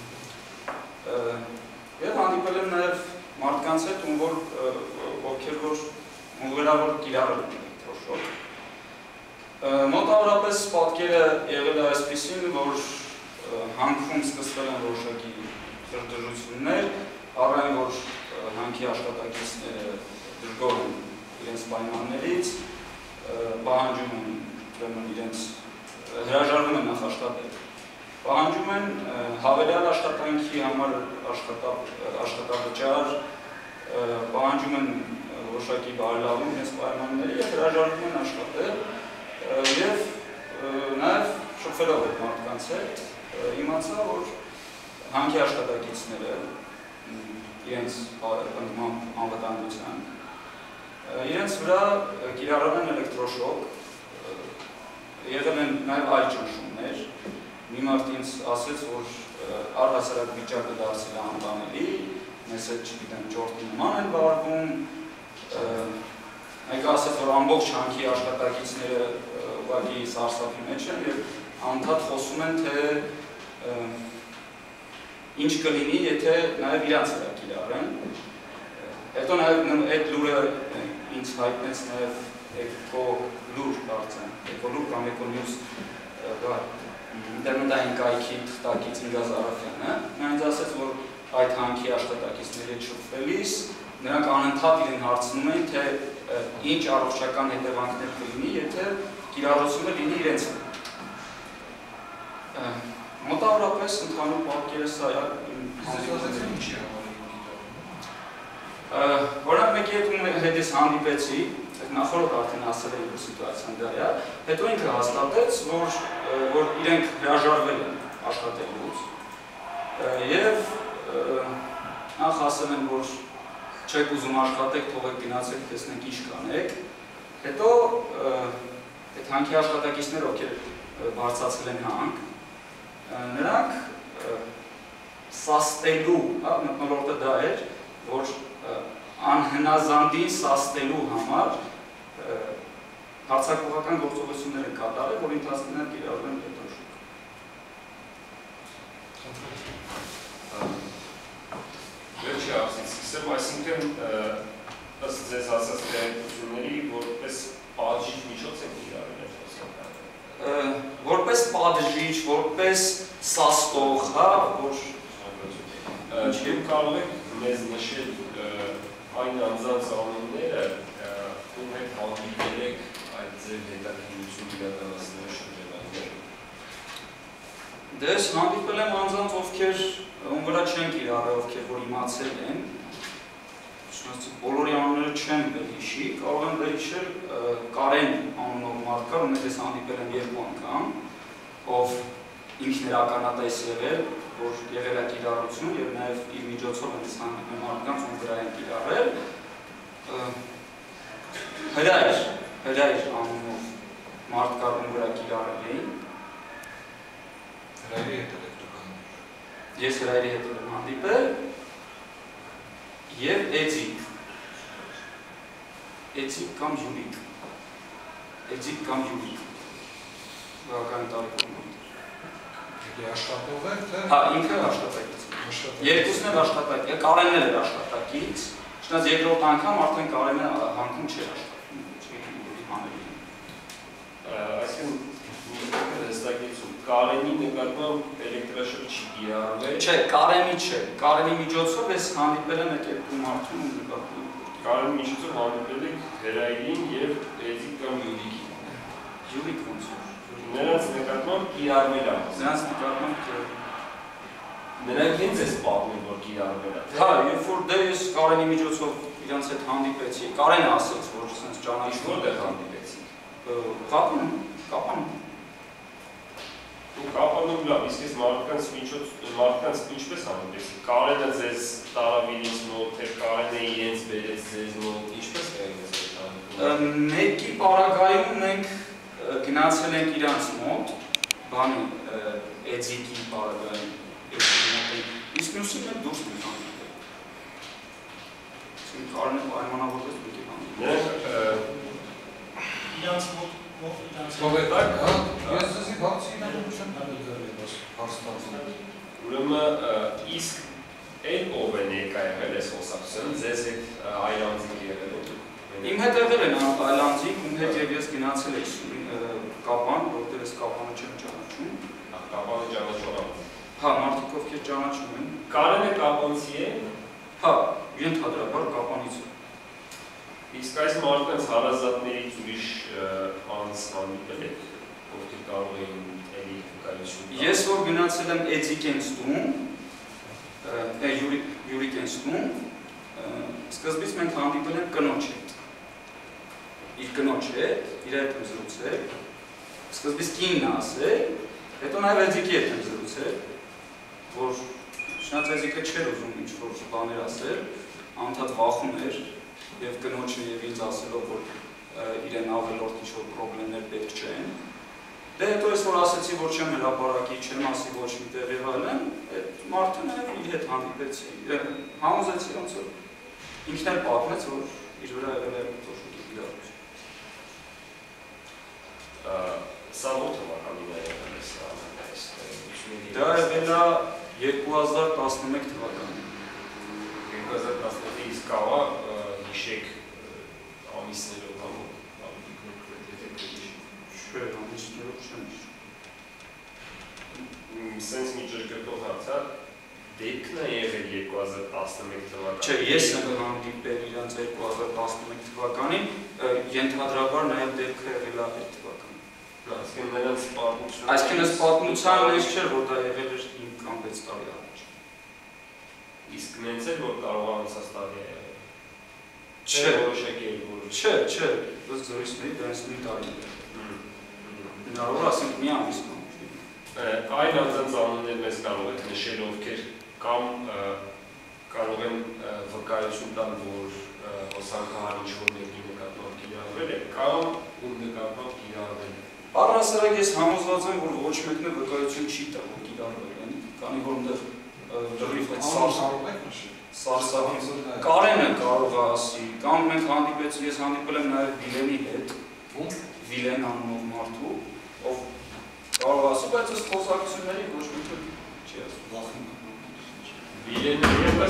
Եվ հանդիպել եմ նաև մարդկանց հետ, ովքեր որ ուղղելավոր կիրառել են էլեկտրոշոկ։ Մոտավորապես պատկերը եղել է այսպիսին, որ հանքում սկսվել են որոշակի դժվարություններ, առայն որ հանքի աշխատակիցները դժգոհ են իրենց պայմաններից, պահանջում են իրենց հրաժարվում են նախաշխատել, պահանջում են հավելյալ աշխատանքի համար աշխատավճար, պահանջում են որոշակի բարելավում իրենց պայմանների և հրաժարվում են աշխատել և նաև շփվելով այդ մարդկանց հետ իմացա, որ հանքի աշխատակիցները իրենց անվտանգության իրենց վրա կիրառել են էլեկտրոշոկ, եղել են նաև այլ ճնշումներ, մի մարդ ինձ ասեց, որ առհասարակ վիճակը դարձել է անբանելի, մեզ հետ չգիտեմ ճորտի նման են վարվում, մեկը ասեց, որ ամբողջ հանքի աշխատակիցները ուղղակի սարսափի մեջ են և անդադ խոսում են, թե ինչ կլինի, եթե նաև իրանց վրա կիրառեն։ Հետո նաև այդ լուրը ինձ հայտնեց նաև էկո լուր կարծեմ, էկո լուր կամ էկո նյուզ ինտերնետային կայքի թղթակից Ինգազ Արաֆյանը, նա ինձ ասեց, որ այդ հանքի աշխատակիցների հետ շփվելիս նրանք անընդհատ իրեն հարցնում են, թե ինչ առողջական հետևանքներ կլինի, եթե կիրառությունը լինի իրենց հետ։ Մոտավորապես ընդհանուր պատկերը սա է։ Ասացեցին ինչի համար Օրինակ մեկի հետ ես հանդիպեցի, նախորդ արդեն ասել էի, որ սիտուացիան դա է, հետո ինքը հաստատեց, որ իրենք հրաժարվել են աշխատելուց և նախ ասել են, որ չեք ուզում աշխատեք, թողեք գնացեք, տեսնենք ինչ կանեք, հետո այդ հանքի աշխատակիցներ, ովքեր բարձրացել են հանք, նրանք սաստելու, մտնոլորտը դա էր, որ անհնազանդին սաստելու համար հարցակողական գործողություններ են կատարել, որ ընթացքն են կիրառել են էլեկտրոշոկ։ Վերջի հարցից սկսեմ, այսինքն ըստ ձեզ ասած տեղեկությունների որպես պատժիչ միջոց եք կիրառել էլեկտրոսկոպը։ Որպես պատժիչ, որպես սաստող, հա, որ չեմ կարող եք մեզ նշել այն անձանց անունները, ում հետ հանդիպել եք այդ ձեր հետաքրքրություն իրականացնելու շրջանակներում։ Դե ես հանդիպել եմ անձանց, ովքեր ում վրա չեն կիրառել, ովքեր որ իմացել են, բոլորի անունները չեմ վերհիշի, կարող եմ վերհիշել Կարեն անունով մարդ կար, ում հետ ես հանդիպել եմ երկու անգամ, ով ինքն էր ականատես եղել, որ եղել է կիրառություն և նաև իր միջոցով են ես հանդիպել մարդկանց, ում վրա են կիրառել, Հրայր, Հրայր անունով մարդ կար, ում վրա կիրառել էին։ Հրայրի հետ էլեկտրոկաններ։ Ես Հրայրի հետ եմ հանդիպել և Էձիկ, Էձիկ կամ Յուրիկ, Էձիկ կամ Յուրիկ, բավական տարիքում է։ Աշխատող եք, թե։ Հա, ինքը աշխատակից։ Երկուսն էլ աշխատակից, Կարենն էլ էր աշխատակից, չնայած երկրորդ անգամ արդեն Կարենը հանքում չէր աշխատում, Այսինքն հստակեցում, Կարենի նկատմամբ էլեկտրաշոկ չի կիրառվել։ Չէ, Կարենի չէ, Կարենի միջոցով ես հանդիպել եմ այդ երկու մարդուն ու նկատում։ Կարենի միջոցով հանդիպել եք Հրայրին և Էձիկ կամ Յուրիկին։ Յուրիկ ոնց է։ Նրանց նկատմամբ կիրառվել է։ Նրանց նկատմամբ Նրանք ինձ ես պատմում, որ կիրառվել է։ Հա, երբ որ դե ես Կարենի միջոցով իրանց հետ հանդիպեցի, Կարենը ասաց, որ ասենց ճանաչում որտեղ հանդիպեցի։ Կապանում, կապանում։ Ու կապանում լավ, իսկ ես մարդկանց միջոց մարդկանց ինչպես հանդիպեցի։ Կարենը ձեզ տարավ ինձ մոտ, թե Կարենը իրենց բերեց ձեզ մոտ, ինչպես եղավ այս հանդիպումը։ Մեկի պարագայում մենք գնացել ենք իրանց մոտ, բանի էձիկի պարագայում, իսկ մյուսին մենք դուրս ենք հանդիպել։ Իսկ Կարենը պայմանավորվեց մեկի հանդիպել։ Իրանց մոտ Սովետակ, հա, ես ձեզի բացի իմանալու չեմ հանդիպել, հարստացել։ Ուրեմն իսկ այն ով է ներկա եղել այս խոսակցությանը, ձեզ հետ այլանդիկ եղել է։ Իմ հետ եղել են այլանդիկ, ում հետ եւ ես գնացել եմ Կապան, որտեղ ես Կապանը չեմ ճանաչում։ Կապանը ճանաչող է։ Հա, մարդիկ ովքեր ճանաչում են։ Կարենը կապանցի է։ Հա, ենթադրաբար Կապանից է։ Իսկ այս մարդկանց հարազատներից ուրիշ անձ հանդիպել եք, ովքեր կարող էին էլի վկայություն տալ։ Ես որ գնացել եմ Էձիկենստում, Յուրիկենստում, սկզբից մենք հանդիպել ենք կնոջ հետ։ Իր կնոջ հետ, իր հետ եմ զրուցել, սկզբից կինն ասել, հետո նաև Էձիկի հետ եմ զրուցել, որ շնած Էձիկը չէր ուզում ինչ-որ բաներ ասել, անդադ վախում էր, և կնոջն և ինձ ասելով, որ իրեն ավելորդ ինչ-որ պրոբլեմներ պետք չեն։ Դե հետո ես որ ասեցի, որ չեմ հրապարակի, չեմ ասի ոչ մի տեղ և այլն, այդ մարդը նաև իր հետ հանդիպեցի, համոզեցի ոնց որ ինքն էլ պատմեց, որ իր վրա եղել է թոշուկի կիրառություն։ Սա ո՞ր թվականին է եղել այս ամենայից։ Դա եղել է երկու հազար տասնմեկ թվականին։ երկու հազար տասնմեկը իսկ կավա հիշեք ամիսներով համով, ավելի կոնկրետ, եթե կհիշեք։ Չէ, ամիսներով չեմ հիշում։ Սենց մի ճշգրտող հարց է, դեպքն է եղել երկու հազար տասնմեկ թվականին։ Չէ, ես եմ հանդիպել իրանց երկու հազար տասնմեկ թվականին, ենթադրաբար նաև դեպքը եղել է այդ թվականին։ Այսինքն նրանց պատմությունը։ Այսինքն ըստ պատմության մեջ չէր, որ դա եղել էր հինգ կամ վեց տարի առաջ։ Իսկ նենց էր, որ կարող է անցած տարի է եղել։ Չէ, որոշակել, որ չէ, չէ, ըստ զորից մեկ դրանց նույն տարին է։ Հնարավոր ասենք մի ամիս կամ։ Այլ անձանց անուններ մեզ կարող եք նշել, ովքեր կամ կարող են վկայություն տալ, որ հոսանքահար ինչ-որ մեկի նկատմամբ կիրառվել է, կամ ում նկատմամբ կիրառվել է։ Առհասարակ ես համոզված եմ, որ ոչ մեկն է վկայություն չի տա, որ կիրառվել են, քանի որ այնտեղ լրիվ այդ սարսափի Կարենը կարող է ասի, կամ մենք հանդիպեցի, ես հանդիպել եմ նաև Վիլենի հետ, Վիլեն անունով մարդու, ով կարող է ասի, բայց այս խոսակցությունների ոչ մեկը չի ասում։ Վիլենը ևս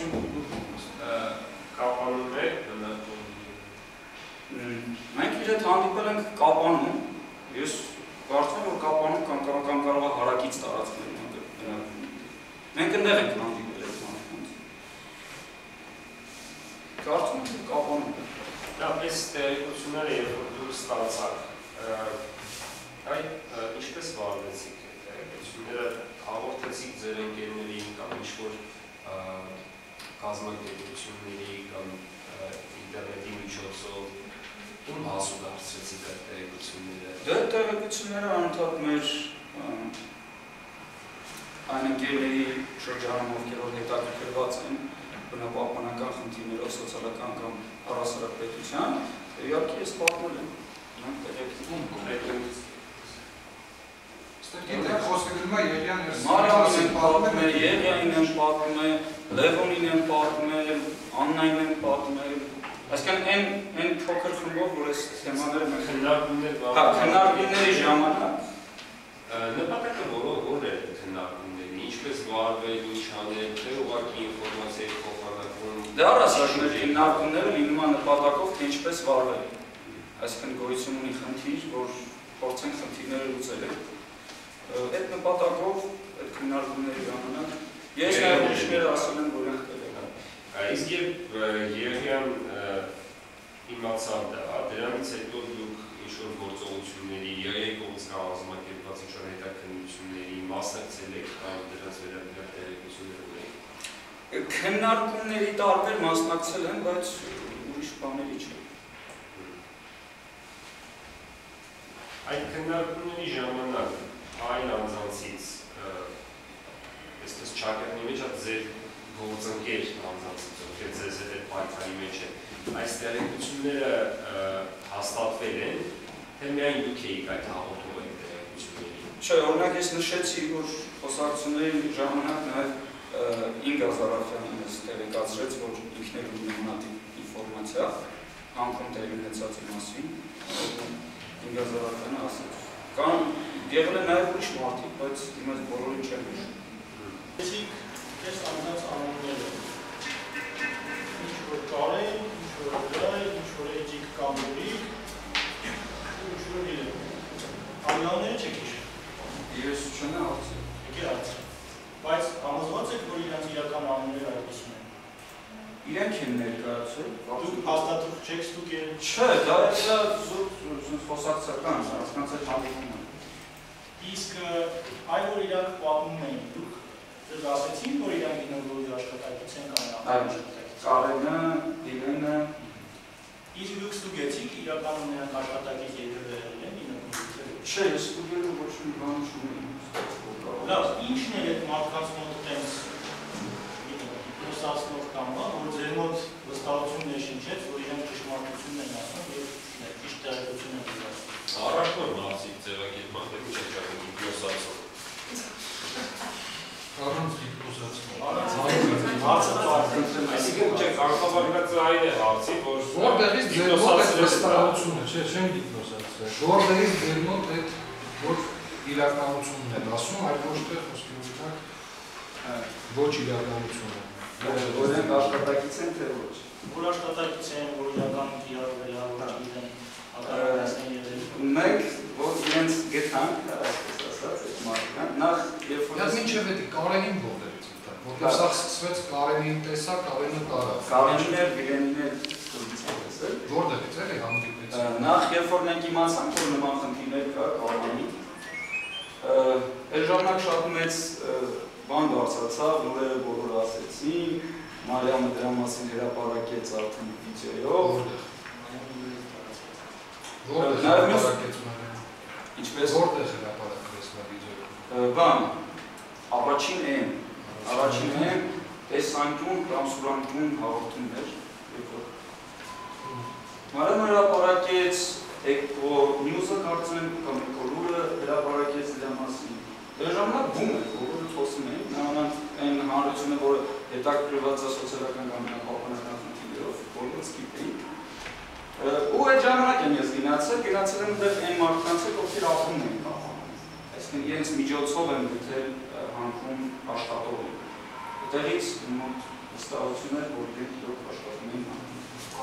Կապանում է, մենք իր հետ հանդիպել ենք Կապանում, ես կարծում եմ, որ Կապանում կամ կարող է հարակից տարածքներ մենք ընդեղ ենք հանդիպել այդ մարդկանց։ Կարծում եմ, որ Կապանում է։ Լավ, այս տեղեկությունները երբ որ դուք ստացաք, այ ինչպես վարվեցիք այդ տեղեկությունները, հաղորդեցիք ձեր ընկերներին կամ ինչ-որ կազմակերպությունների կամ ինտերնետի միջոցով, ում հասու դարձրեցիք այդ տեղեկությունները։ Դե տեղեկությունները անընդհատ մեր այն ընկերների շրջանում, ովքեր որ հետաքրքրված են բնապահպանական խնդիրներով, սոցիալական կամ առհասարակ պետության, իհարկե ես պատմել եմ նրանք տեղեկություն։ Մարիամին եմ պատմել, Եղիային եմ պատմել, Լևոնին եմ պատմել, Աննային եմ պատմել, այսինքն այն փոքր խմբով, որ այս թեմաները մենք քննարկումների ժամանակ նպատակը որն է քննարկումների, ինչպես վարվել, ինչ անել, թե ուղղակի ինֆորմացիայի փոխանակում։ Դե առհասարակ մեր քննարկումները լինում է նպատակով, թե ինչպես վարվել։ Այսինքն գոյություն ունի խնդիր, որ փորձենք խնդիրները լուծել։ Այդ նպատակով այդ քննարկումների ժամանակ ես նաև ուրիշները ասել եմ, որ ենք տվել։ Իսկ երբ Եղիան իմացավ դա, դրանից հետո դուք ինչ ինչ-որ գործողությունների, յայ կողմից կազմակերպված ինչ-որ հետաքննությունների մասնակցել եք կամ դրանց վերաբերյալ տեղեկություններ ունեք։ Քննարկումների տարբեր մասնակցել են, բայց ուրիշ բաների չէ։ Այդ քննարկումների ժամանակ այլ անձանցից այսպես ճակատի մեջ ձեր գործընկեր անձանցից, ովքեր ձեզ հետ այդ պայքարի մեջ են, այս տեղեկությունները հաստատվել են, թե միայն դուք էիք այդ հաղորդում այդ տեղեկությունների։ Չէ, օրինակ ես նշեցի, որ խոսակցությունների ժամանակ նաև Ինգա Զարաֆյանը մեզ տեղեկացրեց, որ ինքն էլ ունի նմանատիպ ինֆորմացիա անկում տեղի ունեցածի մասին, Ինգա Զարաֆյանը ասաց։ Կամ եղել է նաև ուրիշ մարդիկ, բայց դիմաց բոլորին չեմ հիշում։ Այսինք, ես անձանց անունները, ինչ-որ Կարեն, ինչ-որ Գրայ, ինչ-որ Էջիկ կամ Ուրիկ, ինչ-որ իրեն։ Անունները չեք հիշում։ Ես չնա հարցը։ Եկե հարցը։ Բայց համոզված եք, որ իրանց իրական անունները այդպիսին են։ Իրենք են ներկայացել։ Դուք հաստատող չեք ստուգել։ Չէ, դա է զուտ խոսակցական, առանց այդ հանդիպումը։ Իսկ այլ որ իրանք պատմում էին, դուք ձեզ ասեցին, որ իրանք գինեգորի աշխատակից են կամ աշխատակից։ Կարենը, Իրենը։ Իսկ դուք ստուգեցիք իրականում նրանք աշխատակից եկել են գինեգորի։ Չէ, ես ստուգելու ոչ մի բան չունեի։ Լավ, ի՞նչն է այդ մարդկանց մոտ տենց հիպնոսացնող կամ բան, որ ձեր մոտ վստահություն ներշնչեց, որ իրենք ճշմարտությունն են ասում և ճիշտ տեղեկություն են դարձնում։ Առաջնոր մարզիկ ձևակերպման դեպի չեք կարող հիպնոսացող։ Առանց հիպնոսացնող։ Հարցը պարզ։ Այսինքն չէ, կարգավարկած այն է հարցի, որ որտեղից ձեր մոտ այդ վստահությունը, չէ, չեմ հիպնոսացրել։ Որտեղից ձեր մոտ այդ որ իրականությունն են ասում, այլ ոչ թե խոսքի ուղղակ ոչ իրականություն է։ Որ են աշխատակից են, թե ոչ։ Որ աշխատակից են, որ իրականում կիրառվել է, որ չգիտեն, ակարակացն են եղել։ Մենք, որ իրենց գտանք, այսպես ասած, այդ մարդկան, նախ երբ որ Ես մինչև էդի Կարենին որտեղից իտակ, որտեղ սա սկսվեց Կարենին տեսա, Կարենը տարավ։ Կարենին էր, Վիլենին էր տեսել։ Որտեղից էլի հանդիպեց։ Նախ երբ որ մենք իմացանք, որ նման խնդիրներ կա Կարենի, այդ ժամանակ շատ մեծ բան դարձացավ, լուրերը բոլորը ասեցին, Մարիամը դրա մասին հրապարակեց արդեն վիդեոյով։ Որտեղ հրապարակեց Մարիամը։ Ինչպես որտեղ հրապարակվեց նա վիդեոյով։ Բան, առաջին են, առաջին են տեսանկյուն կամ սուրանկյուն հաղորդումներ, Մարիամը հրապարակեց, նյուզը կարծեմ կամ էկոլուրը հրապարակեց դրա մասին։ Դրա ժամանակ բում է, բոլորը խոսում էին, նամանանք այն հանրությունը, որը հետաքրքրված է սոցիալական կամ պահպանական խնդիրներով, բոլորը գիտեին։ Ու այդ ժամանակ եմ ես գնացել, գնացել եմ դեռ այն մարդկանց հետ, ովքեր ապրում էին պահպանում։ Այսինքն իրենց միջոցով եմ գտել հանքում աշխատող։ Այդտեղից մոտ վստահություն էր, որ իրենք իրոք աշխատում էին հանքում։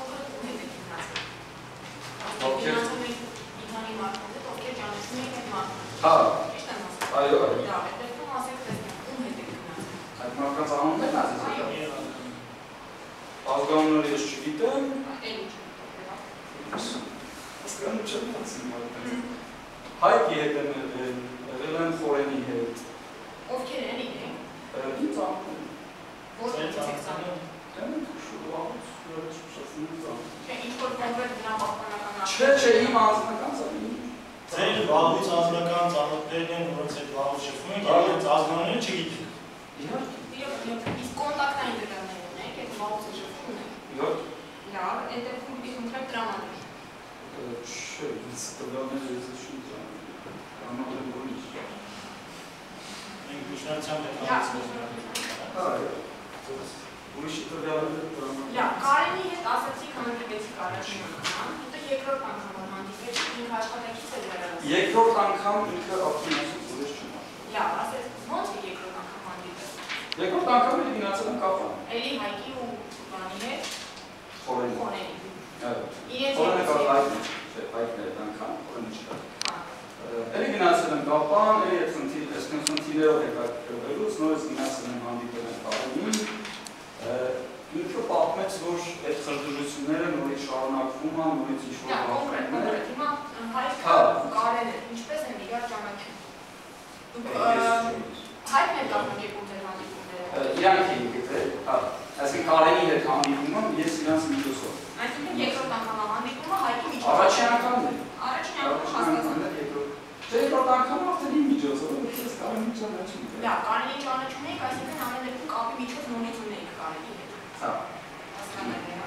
Ովքեր Իթանի մարդկանց հետ, ովքեր ճանաչում էին այդ մարդկանց։ Հա, Ճիշտ եմ ասում։ այո, այո։ Դա, այդ դեպքում ասեք տեսնեք, ում հետ եք գնացել։ Այդ մարդկանց անուններն ասես։ Ազգանունները ես չգիտեմ։ Էլի չեմ Ազգանուն չեմ ասում մարդկանց։ Հայկի հետ եմ եղել, եղել եմ Խորենի հետ։ Ովքեր են իրենք։ Ինձ անուններ։ Որտեղից եք ծանում։ Դեմ շուտով շփվում Չէ, ինչ-որ կոնկրետ բնա պահպանական Չէ, չէ, իմ անձնական ծանոթ։ Ձեր վաղուց անձնական ծանոթներն են, որոնց հետ վաղուց շփվում եք, և իրենց ազգանունները չգիտեք։ Իհարկե։ Իսկ կոնտակտային դրամներ ունեք, այդ վաղուց է շփվում եք։ Իհարկե։ Լավ, այդ դեպքում պիտի խնդրեմ դրամաներ։ Չէ, ինձ տվյալները ես շուտ ծանոթ։ Դրամաները որից։ Մենք միջնորդությամբ ենք Լավ, հարցնում։ Ուրիշի տվյալները դրամաները։ Լավ, Կարենի հետ ասացիք հանդիպեցիք առաջին անգամ, հետո երկրորդ անգամ հանդիպեցիք, ինքը աշխատակից է դրա։ Երկրորդ անգամ ինքը արդեն ասում ուրիշ չմա։ Լավ, ասեց, ո՞նց է երկրորդ անգամ հանդիպել։ Երկրորդ անգամ էլ գնացել եմ Կապան։ Էլի Հայկի ու բանի հետ Խորենի։ Խորենի։ Այո։ Իրենց Խորենը հետ կա Հայկն է, չէ, Հայկն է այդ անգամ, Խորենի չկա։ Էլի գնացել եմ Կապան, էլի այդ խնդիրներով հետաքրքրվելուց, նորից գնացել եմ հանդիպել եմ Կարենին։ ինքը պատմեց, որ այդ խժդժությունները նորից շարունակվում են, նորից ինչ-որ բախվում են։ Հիմա Հայկն ու Կարենը ինչպես են իրար ճանաչում։ Դուք Հայկն եք կազմակերպում ձեր հանդիպումները։ Իրանք էին գտել, հա, այսինքն Կարենի հետ հանդիպումը ես իրանց միջոցով։ Այսինքն երկրորդ անգամ հանդիպումը Հայկի միջոցով։ Առաջին անգամն է։ Առաջին անգամ հասկացա։ Երկրորդ անգամ արդեն իմ միջոցով, ես Կարենի ճանաչում եմ։ Լավ, Կարենի ճանաչում եք, այսինքն ամեն դեպքում կապի միջոց նորից ունեիք Կարենի հետ։ Հա։ Հասկանալ է, հա։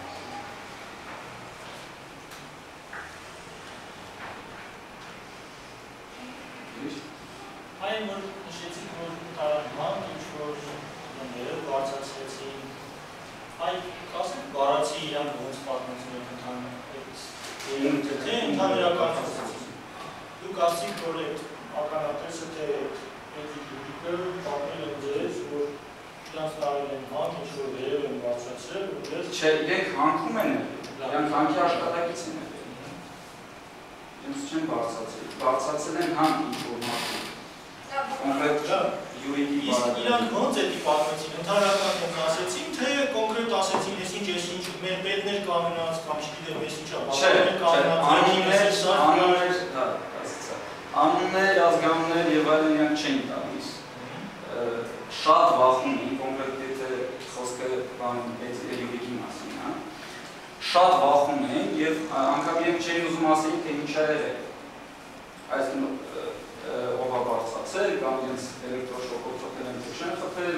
Այն որ նշեցիք, որ տարանման ինչ-որ ներեր բարձացրեցին, այ կասեք բառացի իրանք ոնց պատմություն եք ընդհանրապես, թե ընդհանրական դուք ասիք, որ այդ ականատեսը թե այդ դուքը պատմել են ձեզ, որ իրանց տարել են հանք, ինչ-որ ներեր են բարձացրել, ու ձեզ... Չէ, իրենք հանքում են եղել, իրանք հանքի աշխատակից են եղել, իրենց չեն բարձացրել, բարձացել են հանք ինչ-որ մարդու։ Կոնկրետ յուրիկի բարակ։ Իրանք ոնց էդի պատմեցին, ընդհանրական ոնց ասեցին, թե կոնկրետ ասեցին, ես ինչ, ես ինչ, մեր պետներ կամենաց, կամ չգիտեմ, ես ինչա, բավականներ կամենաց, անուններ, ազգանուններ և այլն իրանք չեն տալիս։ Շատ վախում էին, կոնկրետ եթե խոսքը յուրիկի մասին, շատ վախում էին և անգամ իրենք չեն ուզում ասեին, թե ինչ է եղել։ Այսինքն ով է բարձրացել, կամ իրենց էլեկտրոշոկով խփել են, թե չեն խփել,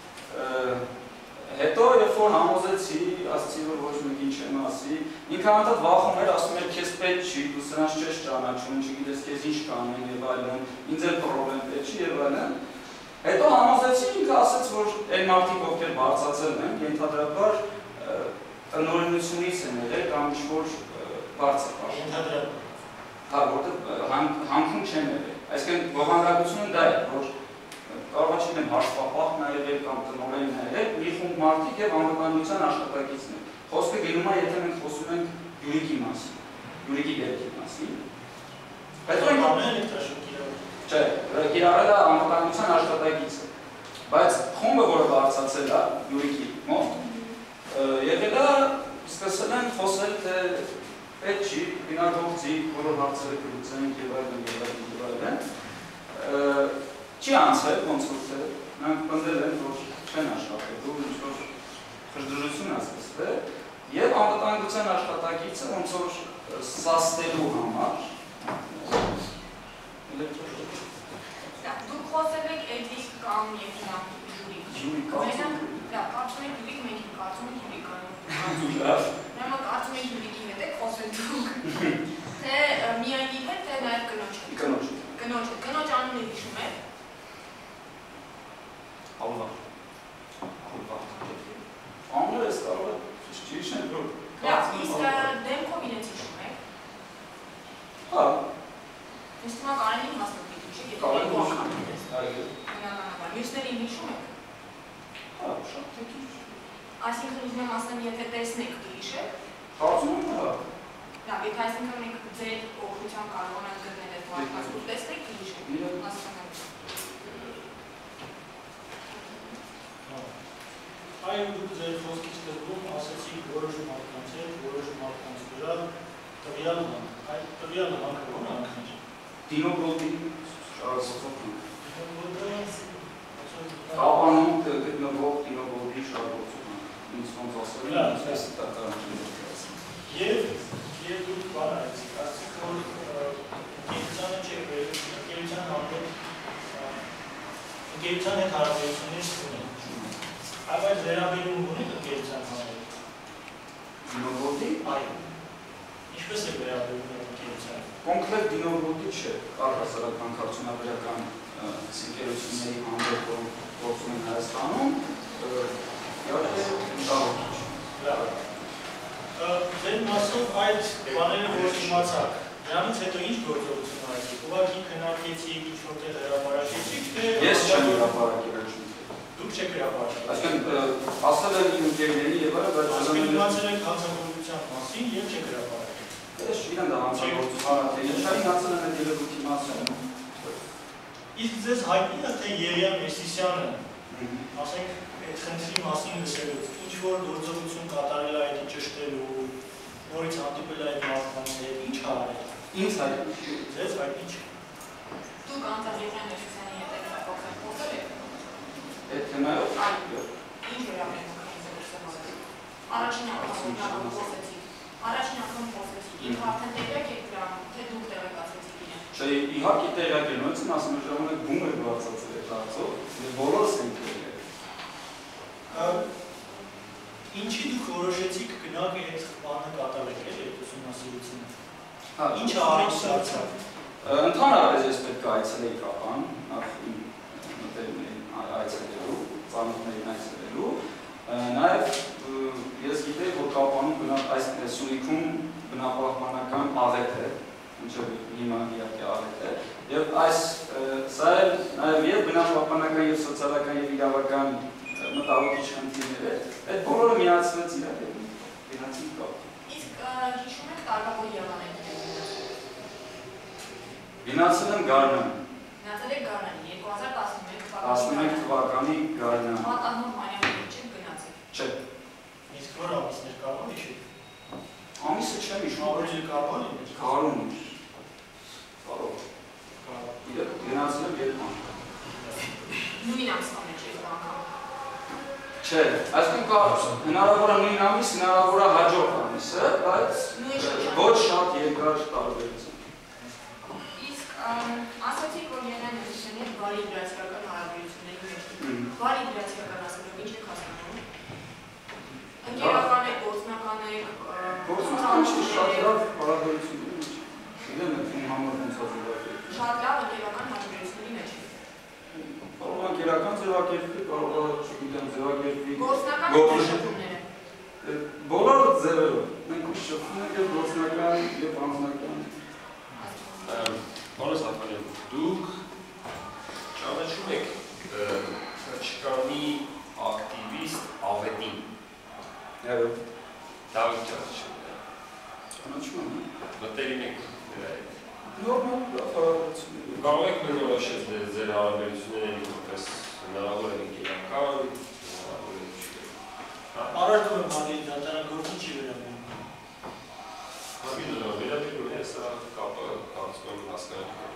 հետո երբ որ համոզեցի, ասացի, որ ոչ մեկին չեմ ասի, ինքը անդադ վախում էր, ասում էր, քեզ պետք չի, դու սրանց չես ճանաչում, չգիտես քեզ ինչ կանեն եւ այլն, ինձ էլ պրոբլեմ պետք չի եւ այլն։ Հետո համոզեցի, ինքը ասաց, որ այն մարդիկ, ովքեր բարձրացել են, ենթադրաբար տնօրինությունից են եղել կամ ինչ-որ բարձր բարձր։ Հա, որտեղ հանքում չեն եղել։ Այսինքն բովանդակությունը դա է, որ կարող է չգիտեմ հաշվապահ նայել կամ տնօրեն նայել, մի խումբ մարդիկ եւ անվտանգության աշխատակիցներ։ Խոսքը գնում է, եթե մենք խոսում ենք յուրիկի մասին, յուրիկի դեպքի մասին։ Հետո ամեն էլեկտրաշոկի Չէ, կիրառել է անվտանգության աշխատակիցը։ Բայց խումբը, որը բարձրացել է յուրիկի մոտ, եղել է սկսել են խոսել, թե պետք չի, գնալով բոլոր հարցերը կլուծենք եւ այլն եւ այլն եւ այլն։ Չի անցել ոնց որ թե նրանք պնդել են, որ չեն աշխատելու, ինչ որ խժդժություն է սկսվել եւ անվտանգության աշխատակիցը ոնց որ սաստելու համար Դուք խոսել եք էդիկ կամ երկինակ յուրիկ։ Յուրիկ կամ Դա կարծում եք յուրիկ, մենք կարծում ենք յուրիկ։ Լավ։ Նույնիսկ կարծում եք յուրիկի հետ եք խոսել դուք։ Թե միայն իր հետ, թե նաև կնոջ հետ։ Կնոջ։ Կնոջ հետ։ Կնոջ անունը հիշում եք։ Ալվա։ Ալվա։ Անունը ես կարող է ճիշտ որ Լավ, իսկ դեմքով իրենց հիշում եք։ Հա։ Իսկ հիմա Կարենին մասնագետ չի, եթե երկու անգամ դες։ Այո։ Բնականաբար, մյուսներին հիշում եք։ Հա, շատ թեքիչ։ Այսինքն ուզում եմ ասեմ, եթե տեսնեք կհիշեք։ Կարծում եմ, հա։ Լավ, եթե այսինքն մենք ձեր օգնությամբ կարող ենք գտնել այդ մարդկանց, ու տեսնեք կհիշեք։ Հասկանալի։ Այո, դուք ձեր խոսքի սկզբում ասացիք որոշ մարդկանց հետ, որոշ մարդկանց վրա տվյալ հանք։ Այդ տվյալ հանքը ո՞ր հանքն էր։ Դինոբոլտի շարժողություն։ Կապանում գտնվող դինոբոլտի շարժողություն։ Ինձ ոնց ասել են, այս տակարանքի Եվ եւ դուք բան արեցիք, ասացիք, որ գերիցանը չէ, գերիցան հանդեպ գերիցան հետ հարաբերություններ ունեն։ Բայց վերաբերում ունի գերիցան հանդեպ։ Դինոբոլտի։ Այո։ Ինչպես է վերաբերում գերիցան։ Կոնկրետ դինոբոլտի չէ, կար հասարակական քարտուզանավերական սինկերությունների հանդեպ, որ գործում են Հայաստանում, իհարկե մտահոգիչ։ Լավ։ Ձեր մասով այդ բաները որ իմացաք, դրանից հետո ինչ գործողություն արեցիք, ուղղակի քննարկեցիք, ինչ որտեղ հրապարակեցիք, թե Ես չեմ հրապարակել այդ Դուք չեք հրապարակել։ Այսինքն ասել եմ իմ ընկերների եւ այլն, բայց ասել իմացել եք հանցագործության մասին եւ չեք հրապարակել։ Ես իրեն դա հանցագործության, թե ինչա իմացել եմ այդ երևույթի մասին։ Իսկ ձեզ հայտնի է թե Երիան Մեսիսյանը, ասենք այդ խնդրի մասին լսելուց, ինչ ինչ-որ գործողություն կատարել այդ ճշտելու, նորից հանդիպել այդ մարդկանց հետ, ինչ արել։ Ինձ հայտնի չի։ Ձեզ հայտնի չի։ Դուք անձնագրական ներշուսյանի հետ փոխել փոխել եք։ Այդ թեմայով այո։ Ինչ վերաբերում է ինձ առաջին անգամ խոսեցիք։ Առաջին անգամ խոսեցիք։ Ինք արդեն տեղյակ եք դրանում, թե դուք տեղեկացրեցիք իրեն։ Չէ, իհարկե տեղյակ եմ, ոնց ասում եմ, ժամանակ բում էր բացածել այդ հարցով, եւ բոլորս ենք տեղյակ։ Ինչի դուք որոշեցիք գնաք այդ բանը կատարեք, էլի, այդ ուսումնասիրությունը։ Հա, ինչը առիթ դարձավ։ Ընդհանրապես ես պետք է այցելեի Կապան, նախ իմ մտերիմներին այցելելու, ծանոթներին այցելելու, նաև ես գիտեի, որ Կապանում բնավ այս Սյունիքում բնապահպանական աղետ է, ինչը հիմա իհարկե աղետ է, եւ այս սա էլ նաև եւ բնապահպանական եւ սոցիալական եւ իրավական մտահոգիչ խնդիրներ է, այդ բոլորը միացվեց իրար եւ գնացին Կապ։ Իսկ հիշում եք տարվա եղան այդ Գնացել եմ Գարնան։ Գնացել եք Գարնանի երկու հազար տասնմեկ թվականի Գարնան։ Մատանոր Մարիամի չեք գնացել։ Չէ։ Իսկ որ ամիսներ կարող իշի։ Ամիսը չեմ հիշում, Ապրիլի կարող է։ Կարում էր։ Կարող։ Իրեք գնացել եմ երկու անգամ։ Նույն ամսվա մեջ երկու անգամ։ Չէ, այսինքն հնարավոր է նույն ամիս, հնարավոր է հաջորդ ամիսը, բայց ոչ շատ երկար տարբերություն։ Ասացիք, որ Եղան Հովսյանի հետ բարի դրացիական հարաբերությունների մեջ։ Բարի դրացիական ասելով ինչ եք հասկանում։ Ընկերական է, գործնական է, գործնական չի, շատ լավ հարաբերությունների մեջ։ Իրեն է թվում համար ոնց ասել։ Շատ լավ ընկերական հարաբերությունների մեջ։ Կարող է ընկերական ձևակերպի, կարող է, չգիտեմ, ձևակերպի։ Գործնական շփումները։ Բոլոր ձևերով։ Մենք ուշ շփվում ենք եւ գործնական եւ անձնական։ Պարոն Սաֆարյան, դուք ճանաչում եք Թաչկանի ակտիվիստ Ավետին։ Այո։ Դավիթ ճանաչում եք։ Ճանաչում եմ։ Մտերիմ եք նրա հետ։ Նորմալ հարաբերություններ։ Կարող եք բնորոշել ձեր հարաբերությունները որպես հնարավոր է ընկերական, հնարավոր է չէ։ Արարքում եմ հանի դատարանագործին չի վերաբերում։ Հավիդը վերաբերում է սա կապը կարծում եմ հասկանալի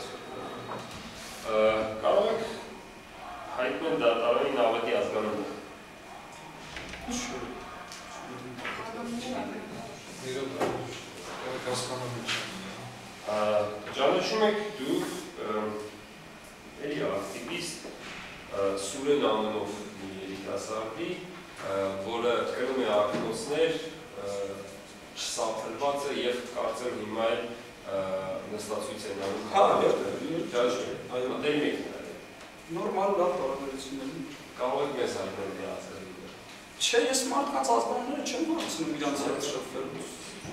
կարող եք հայտնել դատարանին Ավետի ազգանունը։ Ճանաչում եք դուք էլի ակտիվիստ Սուրեն անունով մի երիտասարդի, որը կրում է ակնոցներ չսափրված է և կարծեմ հիմա էլ նստացույց են անում Այո, մտերիմ եք նրա։ նորմալ լավ հարաբերություններ։ Կարող եք մեզ հայտնել դրա ազգանունը։ Չէ, ես մարդկանց ազգանունները չեմ հարցնում իրանց հետ շփվելու։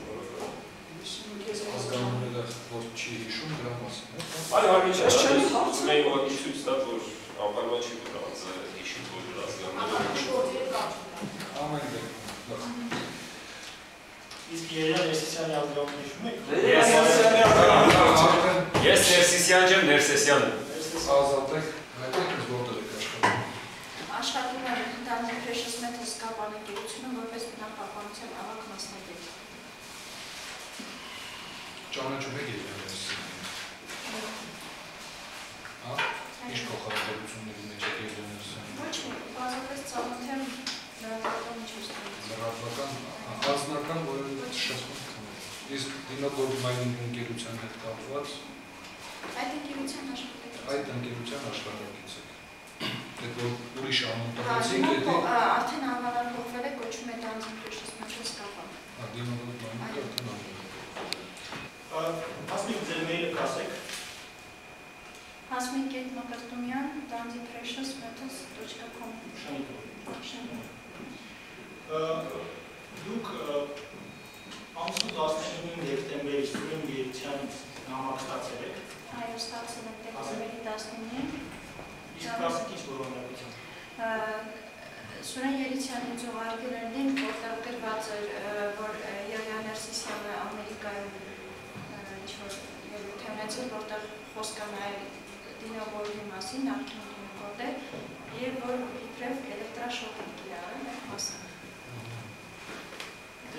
Ազգանունները որ չի հիշում դրա մասին, է՞։ Այո, հարմի չէ, Ես չեմ հարցնում։ Մենք ուղղակի ցույց տա, որ անպայման չի որ անձը հիշում որ ազգանունը։ Ամեն դեպքում։ Իսկ Երևան Ներսիսյանի ազգանունը հիշում եք։ Ես Ներսիսյան չեմ, Ներսեսյան եմ։ Ազատ եք, հայտեք ինձ որտեղ եք աշխատում։ Աշխատում եմ Դանիել Precious Metals կապանի գերությունում որպես բնապահպանության ավագ մասնագետ։ Ճանաչում եք Երևան Ներսիսյանին։ Հա, ինչ փոխհատուցումների մեջ եք Երևան Ներսիսյանին։ Ոչ մի, բազմապես ծանոթ եմ լրատվական միջոցներից։ Լրատվական, անձնական, որը շփվում։ Իսկ Դինոգորդ Mining ընկերության հետ կապված Այդ ընկերության աշխատակից։ Այդ ընկերության աշխատակից եք։ Դեդ որ ուրիշ անուն տվեցիք, դա արդեն անվանափոխվել է, կոչվում է Daniel Precious Metals կապան։ Հա, Դինոգորդ Mining-ը արդեն անվանափոխվել։ Հասմիկ ձեր մեյլը կասեք։ Հասմիկ Գետ Մկրտումյան, Daniel Precious Metals dot com։ Շնորհակալ։ Դուք ամսու տասնինը դեկտեմբերի Սուրեն Գերիցյանից նամակ ստացել եք։ Այո, ստացել եմ դեկտեմբերի տասնինին։ Իսկ կասեք ինչ որոնակություն։ Սուրեն Գերիցյանի ուղարկել էր լինք, որտեղ գրված էր, որ Եղան Ներսիսյանը Ամերիկայում ինչ-որ ելույթ է ունեցել, որտեղ խոսք է նայել Դինոգորդի մասին, նախկին Դինոգորդ է, և որ իբրև էլեկտրաշոկ է կիրառել այդ մասը։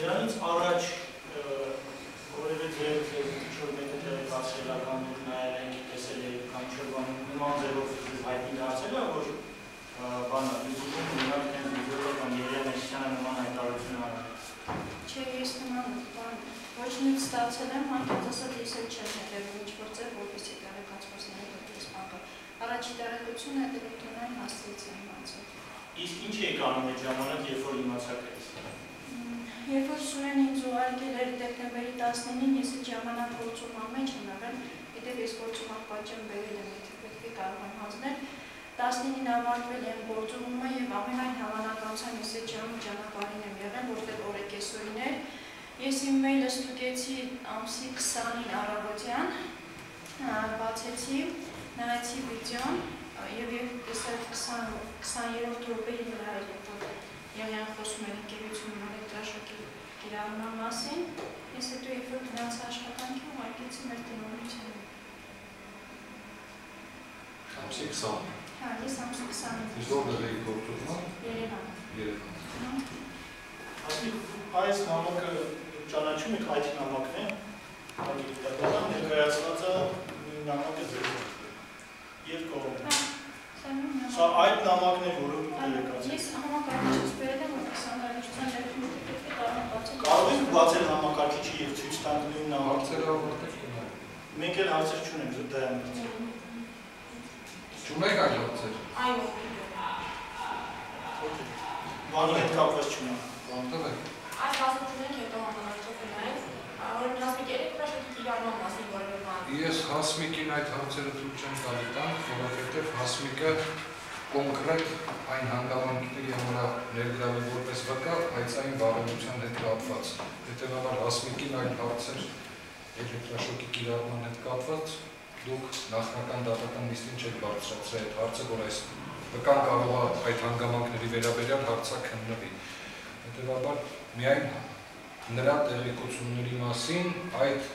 Դրանից առաջ որևէ ձև ինչ-որ մեկը տեղեկացրել է կամ նայել ենք, տեսել եք կամ ինչ-որ բան նման ձևով հայտնի դարձել է, որ բանը YouTube-ում ունենալ հենց վիդեո կամ Երևան Ներսիսյանը նման հայտարարություն արել։ Չէ, ես նման բան ոչ նույն ստացել եմ, հանկարծ ասած ես էլ չեմ հետևում ինչ-որ ձև, որպեսզի տեղեկացվածքները դեպիս բանկը։ Առաջի տեղեկությունը դեպքերային հասցրից եմ իմացել։ Իսկ ինչ եք անում այդ ժամանակ, երբ որ իմացաք այդ։ Երբ որ Սուրեն ինձ ուղարկել էր դեկտեմբերի տասնինին, ես այդ ժամանակ գործում մեջ եմ եղել, գիտեք ես գործում պատճեմ բերել եմ, եթե պետք է կարող եմ հանձնել, տասնինին ավարտվել եմ գործումը եւ ամենայն հավանականությամբ ես այդ ժամի ճանապարհին եմ եղել, որտեղ օրեկեսօրին էր։ Ես իմ մեյլը ստուգեցի ամսի քսանին առավոտյան, բացեցի, նայեցի վիդեոն եւ ես այդ քսաներորդ րոպեին վրա էր Եղյան խոսում էր ընկերությունում էլեկտրաշոկի կիրառման մասին, ես հետո երբ որ գնացի աշխատանքի ուղարկեցի մեր տնօրենությանը։ Ամսի քսան։ Հա, ես ամսի քսանին։ Իսկ որտեղ էի գործում։ Երևան։ Երևան։ Ասիկ այս նամակը ճանաչում եք այդ նամակն է, ագիտատական ներկայացված է նամակը ձեզ։ Եվ կողմ։ Սա այդ նամակն է, որը ներկայացած։ Ես համակարգիչից բերել եմ, որ համակարգիչության ներքին պետք է կարող եմ բացել։ Կարող եք բացել համակարգիչը եւ ցույց տալ նույն նամակը։ Հարցերը ավարտել կնայ։ Մենք էլ հարցեր չունենք, զուտ դա եմ։ Չունեք այլ հարցեր։ Այո։ Բանի հետ կապված չունենք։ Բանտվեք։ Այս հասնությունենք հետո համանալով կնայենք, որ հասմիկ էլեկտրաշոկի կիրառման մասին որևէ բան։ Ես Հասմիկին այդ հարցերը թույլ չեմ տալի տան, որովհետև Հասմիկը կոնկրետ այն հանգամանքների համար ներգրավել որպես վկա, բայց այն բարենության հետ կապված։ Հետևաբար Հասմիկին այն հարցեր էլեկտրաշոկի կիրառման հետ կապված, դուք նախնական դատական նիստին չեք բարձրացրել այդ հարցը, որ այս վկան կարող է այդ հանգամանքների վերաբերյալ հարցաքննվի։ Հետևաբար միայն նրա տեղեկությունների մասին այդ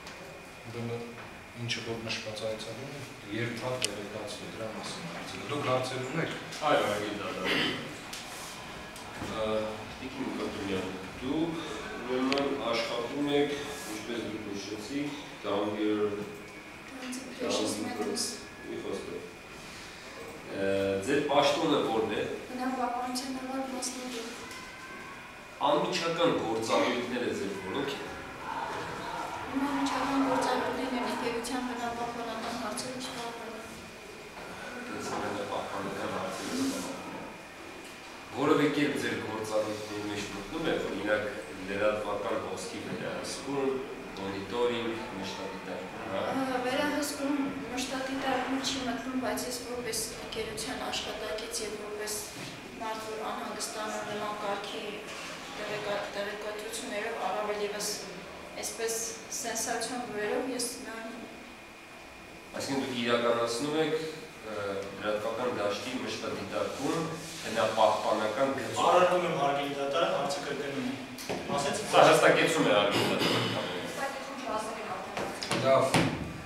ինչը որ նշված այցելում է, երթալ տեղեկացվի դրա մասին հարցերը։ Դուք հարցեր ունեք։ Այո, այո, դա դա։ Տիկին Կոտրյան, դուք ուրեմն աշխատում եք, ինչպես դուք նշեցիք, Downgir Precious Metals։ Մի խոսքով։ Ձեր պաշտոնը որն է։ Բնապահպանության համար մասնագետ։ Անմիջական գործառույթները ձեր որոնք են։ Անմիջական գործառույթներն են ընկերության բնապահպանական հարցերը չպահպանել։ Բնապահպանական հարցերը։ Որևէ կերպ ձեր գործառույթների մեջ մտնում է, որ իրակ լրատվական հոսքի վերահսկում, մոնիտորինգ, մշտադիտարկում։ Վերահսկում մշտադիտարկում չի մտնում, բայց ես որպես ընկերության աշխատակից եւ որպես մարդ, որ անհանգստանում նման կարգի տեղեկատվություններով առավել ևս այսպես սենսացիոն վրերով ես նայում։ Այսինքն դուք իրականացնում եք լրատվական դաշտի մշտադիտարկում, բնապահպանական գծով։ Արարվում եմ հարգելի դատարան, հարցը կրկնում եմ։ Ասեցիք, սա հստակեցում է հարգելի դատարան։ Հստակեցում չհասել եք արդեն։ Լավ։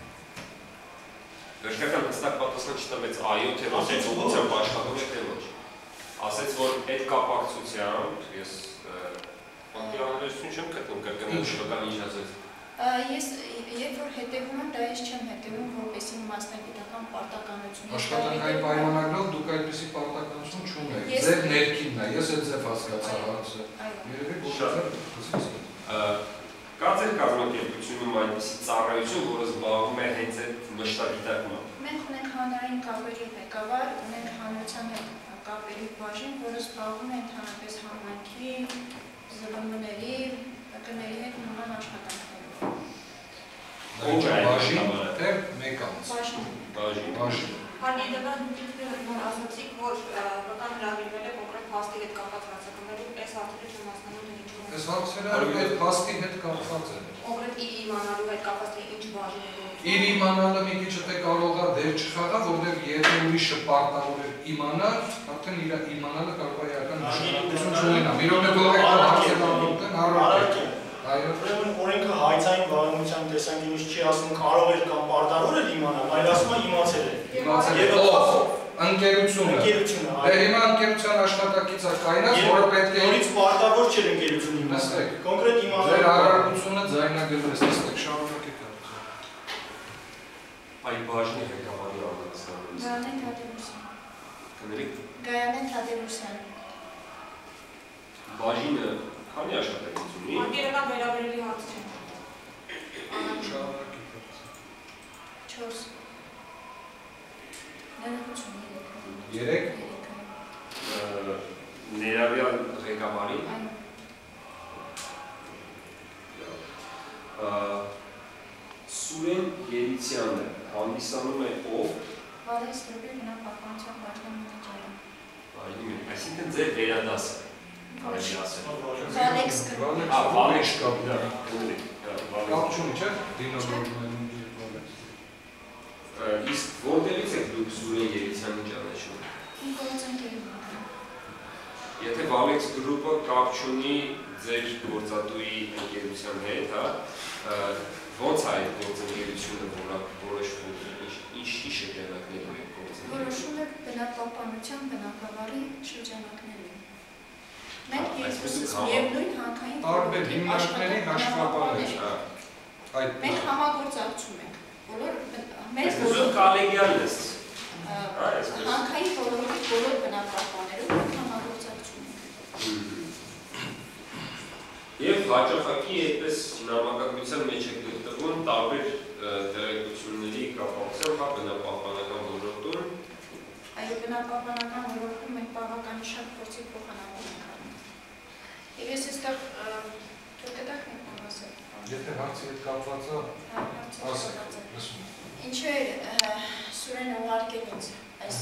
Վերջնական հստակ պատասխան չտվեց այո, թե ոչ ուղղությամբ աշխատում եք, թե ոչ։ Ասեց, որ այդ կապակցությամբ ես պատկերանություն չեմ գտնում կրկնել շոկան ինչ ասեց։ Ես երբ որ հետևում եմ, դա ես չեմ հետևում, որպես իմ մասնագիտական պարտականություն։ Աշխատանքային պայմանագրով դուք այդպիսի պարտականություն չունեք։ Ձեր ներքինն է, ես էլ ձեզ հասկացա հարցը։ Երևի գործը։ Կա ձեր կազմակերպությունում այնպիսի ծառայություն, որը զբաղվում է հենց այդ մշտադիտարկմամբ։ Մենք ունենք հանրային կապերի ղեկավար, ունենք հանրության հետ կապերի բաժին, որը զբաղվում է ընդհանրապես համայնքի, զբաղումների, կների հետ նման աշխատանքներով։ Դա բաժին, թե մեկ անց։ Բաժին։ Բաժին։ Բաժին։ Հարգելի դեպքում դուք որ ասացիք, որ վկան հրավիրվել է կոնկրետ փաստի հետ կապված հարցակումներում, այս հարցերը չեմ հասկանում թե ինչու։ Այս հարցերը այդ փաստի հետ կապված են։ Կոնկրետ իր իմանալու հետ կապված թե ինչ բաժին է։ Իր իմանալը մի քիչ թե կարող է դեր չխաղա, որտեղ եթե ուրիշը պարտավոր է իմանալ, արդեն իր իմանալը կարող է իրական նշանակություն չունենա։ Մի րոպե թողեք հարցերը առնեն, առարկե։ Այո։ Ուրեմն օրենքը հայցային վարմունության տեսանկյունից չի ասում կարող էր կամ պարտավոր էր իմանալ, այլ ասում է իմացել է։ Իմացել է ով։ ընկերությունը։ Ընկերությունը։ Դե հիմա ընկերության աշխատակիցը կայնած, որը պետք է նորից պարտավոր չէր ընկերությունը հիմա։ Նստեք։ Կոնկրետ իմաստով։ Ձեր հարաբերությունը ձայնագրվեց, նստեք շարունակեք հարցը։ Այ բաժնի ղեկավարի անձնական։ Գայանե Թադևոսյան։ Կներեք։ Գայանե Թադևոսյան։ Բաժինը քանի աշխատակից ունի։ Անկերական վերաբերելի հարց չէ։ Շարունակեք հարցը։ չորս։ Ներողություն երեք։ Ներառյալ ղեկավարի։ Սուրեն Երիցյանը հանդիսանում է ով։ Վալեքս Գրուպի բնապահպանության բաժնի մենեջերը։ Բաժնի, այսինքն ձեր վերադասը։ Կարելի ասել։ Վալեքս Գրուպի։ Ա, Վալեքս կապ, դա։ Կապ չունի, չէ՞։ Դինոդորմեն Վալեքս։ Իսկ որտեղից եք դուք Սուրեն Երիցյանի ճանաչում։ Իմ գործընկերն է։ Եթե Վալեքս գրուպը կապ չունի ձեր գործատուի ընկերության հետ, հա, ո՞նց է այդ գործընկերությունը որոշվում, ինչ ինչ շրջանակներում է գործընկերությունը։ Որոշում է բնապահպանության բնակավարի շրջանակներում։ Մենք երկուսս միևնույն հանքային տարբեր հիմնարկների հաշվապահներ։ Մենք համագործակցում ենք։ Բոլոր մեծ բոլոր կոլեգիալն է։ Հանքային ոլորտի բոլոր բնապահպաններում մենք համագործակցում ենք։ Եվ հաճախակի այդպես նամակագրության մեջ է գտնվում տարբեր տեղեկությունների կապակցությամբ հա բնապահպանական ոլորտում։ Այո, բնապահպանական ոլորտում մենք բավականին շատ փորձի փոխանակում ենք անում։ Եվ ես այստեղ դուք դակ եք ասել։ Եթե հարցի հետ կապված է, ասեք, լսում եմ։ Ինչու է Սուրենը ուղարկել ինձ այս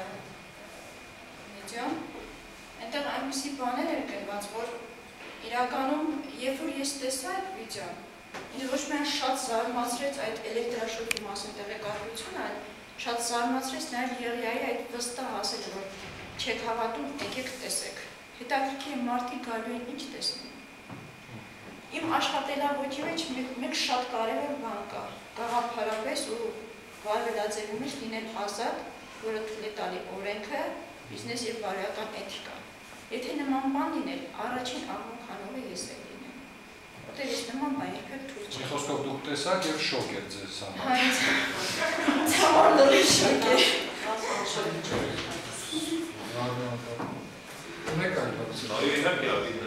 վիդեոն, այնտեղ այնպիսի բաներ էր գրված, որ իրականում, երբ որ ես տեսա այդ վիդեոն, ինձ ոչ միայն շատ զարմացրեց այդ էլեկտրաշոկի մասին տեղեկատվությունը, այլ շատ զարմացրեց նաև ԵՂԵԱ-ի այդ վստահ ասելը, որ չեք հավատում, եկեք տեսեք։ Հետաքրքիր է մարդիկ գալու են ինչ տեսնում։ Իմ աշխատելավոճի մեջ մեկ շատ կարևոր բան կա, գաղափարապես ու վարվելաձևի մեջ լինել ազատ, որը թույլ է տալի օրենքը, բիզնես եւ բարոյական էթիկան։ Եթե նման բան լիներ, առաջին աղմուկանովը ես եմ լինել։ Որտեղ ես նման բան երբեք թույլ չեմ։ Խոսքով դուք տեսաք եւ շոկ եք ձեզ համար։ Հայց։ Ցավոք լրիվ շոկ է։ Ունեք այդ բացի։ Այո, իհարկե, ապի։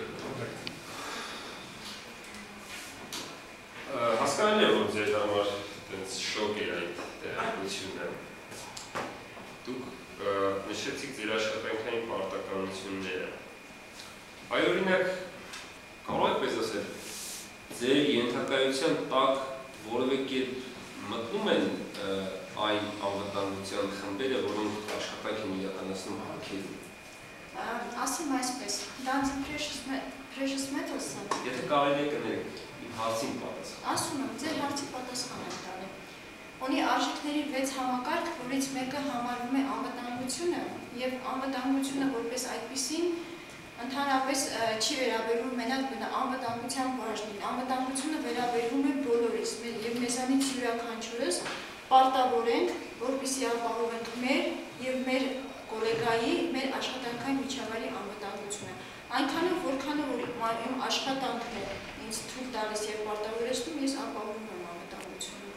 Հասկանալի է, որ ձեր համար այդպես շոկ էր այդ տեղեկությունը։ Դուք նշեցիք ձեր աշխատանքային պարտականությունները։ Այ օրինակ, կարող եք պես ասել, ձեր ենթակայության տակ որևէ կերպ մտնում են այն անվտանգության խմբերը, որոնք աշխատանք են իրականացնում հանքերում։ Ասեմ այսպես, Danzig Precious Metals-ը։ Եթե կարելի է կներեք, իմ հարցին պատասխան։ Ասում եմ, ձեր հարցի պատասխան եմ տալի։ Ունի արժեքների վեց համակարգ, որից մեկը համարվում է անվտանգությունը, եւ անվտանգությունը որպես այդպիսին ընդհանրապես չի վերաբերվում մենակ անվտանգության բաժնին։ Անվտանգությունը վերաբերվում է բոլորիս եւ մեզանից յուրաքանչյուրս պարտավոր ենք, որպեսզի ապահովենք մեր եւ մեր գոլեգայի, մեր աշխատանքային միջավայրի անվտանգությունը։ Այնքանով, որքանով որ իմ աշխատանքն է ինձ թույլ տալիս եւ պարտավորեցնում, ես ապահովում եմ անվտանգությունը։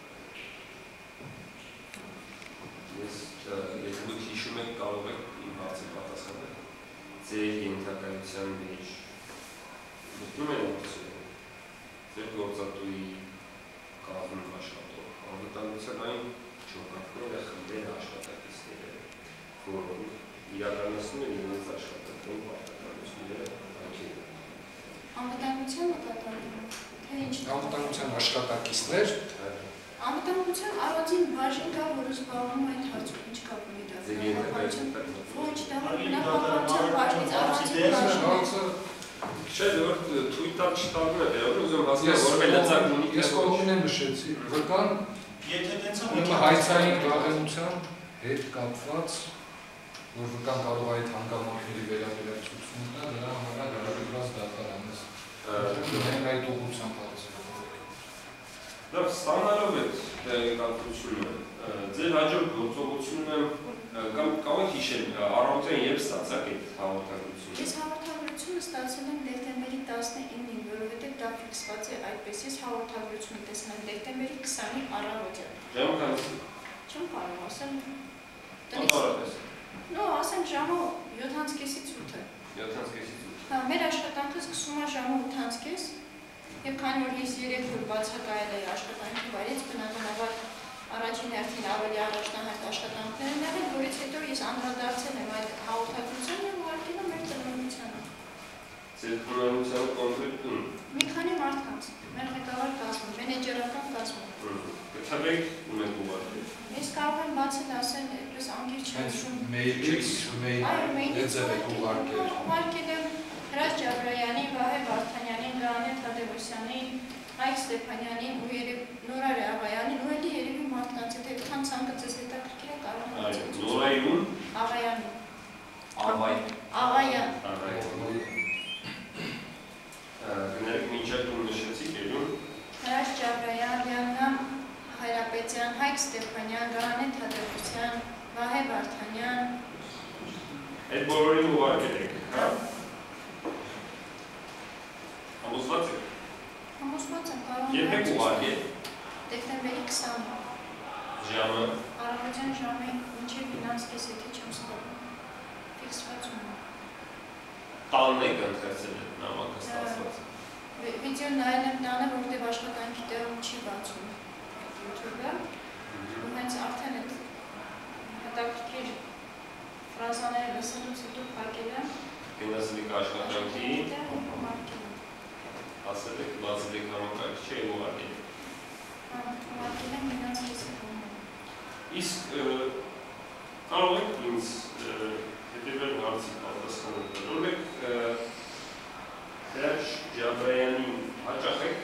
Ես եթե դուք հիշում եք, կարող եք իմ հարցի պատասխանել։ Ձեր ենթակայության մեջ մտնում են ուսուցիչները, ձեր գործատուի կազմում աշխատող, անվտանգությունային ճյուղակները, խմբերը, աշխատակիցները, որոնք իրականացնում են իրենց աշխատանքային պարտականությունները հանքերում։ Անվտանգության նկատառում, թե ինչ։ Անվտանգության աշխատակիցներ։ Անվտանգության առանձին բաժին կա, որը զբաղվում է այդ հարցում, ինչ կապ ունի դա։ Ձեր ենթակայության տակ Ոչ, դա բնապահպանության բաժնից առանձին բաժին։ Չէ, որ թույլ տալ չտալու է, դեռ ուզում հասկանալ, որ լծակ ունի։ Ես կողմին եմ նշեցի, վկան Եթե տենց հայցային վաղենության հետ կապված, որ վկան կարող է այդ հանգամանքների վերաբերյալություն տա, դրա համար հրավիրված դատարանից։ Մենք այդ ուղղությամբ հարցնում։ Լավ, ստանալով այդ տեղեկատվությունը, ձեր հաջորդ գործողությունը Կամ կարող եք հիշել առավոտյան երբ ստացաք այդ հաղորդագրությունը։ Ես հաղորդագրությունը ստացել եմ դեկտեմբերի տասնինին, որովհետև դա ֆիքսված է այդպես։ Ես հաղորդագրությունը տեսել եմ դեկտեմբերի քսանին առավոտյան։ Ժամանակը Չեմ կարող ասեմ։ Ոնց Նո, ասենք ժամը յոթանցկեսից ութը։ յոթանցկեսից ութ։ Հա, մեր աշխատանքը սկսում է ժամը ութանցկես, եւ քանի որ ես երեք օր բացակայել էի աշխատանքի վայրից, բնականաբար առաջին հերթին ավելի առաջնահերթ աշխատանքներ են եղել, որից հետո ես անդրադարձել եմ այդ հաղորդագրությանը եւ ուղարկել եմ մեր տնօրինությանը։ Ձեր տնօրինությանը կոնկրետ ում։ Մի քանի մարդկանց, մեր ղեկավար կազմում, մենեջերական կազմում։ Կթվեք ում եք ուղարկել։ Ես կարող եմ բացել ասել, այդպես անգիր չեմ հիշում։ Մեյլ չեք հիշում, մեյլ ձև եք ուղարկել։ Ուղարկել եմ Հրաչ Ջաբրայանին, Վահե Վարդանյանին, Գարանե Թադևոսյանին, Հայկ Ստեփանյանին ու երևի Նորար Աղայանին ու էլի երևի մարդկանց հետ այդքան ցանկը ձեզ հետաքրքիր է կարող եմ Այո, Նորայուն Աղայանին։ Աղայ։ Աղայան։ Գներեք մինչ այդ ում նշեցիք ելուն։ Հրաչ Ջաբրայան, Լիաննա Հայրապետյան, Հայկ Ստեփանյան, Գարանե Թադևոսյան, Վահե Վարդանյան։ Այդ բոլորին ուղարկել եք, հա։ Համոզված եք։ Համոզված եմ կարող եմ։ Երբ եք ուղարկել։ Դեկտեմբերի քսանը։ Ժամը։ Առավոտյան ժամը մինչև իննսկես եթե չեմ սխալվում։ Ֆիքսված ունեմ։ Տանն եք ընթերցել այդ նամակը ստացված։ Վիդեոն նայել եմ տանը, որտեղ աշխատանքի տեղում չի բացում YouTube-ը։ Ու հենց արդեն այդ հետաքրքիր ֆրազաները լսելուց հետո փակել եմ։ Գնացել եք աշխատանքի։ Ասել եք բացել եք համակարգիչը եւ ուղարկել եք։ Հա, ուղարկել եմ իննսկես հետո։ Իսկ կարող եք ինձ հետևել հարցի պատասխանել։ Որովհետեւ Հրաչ Ջաբրայանին հաճախ եք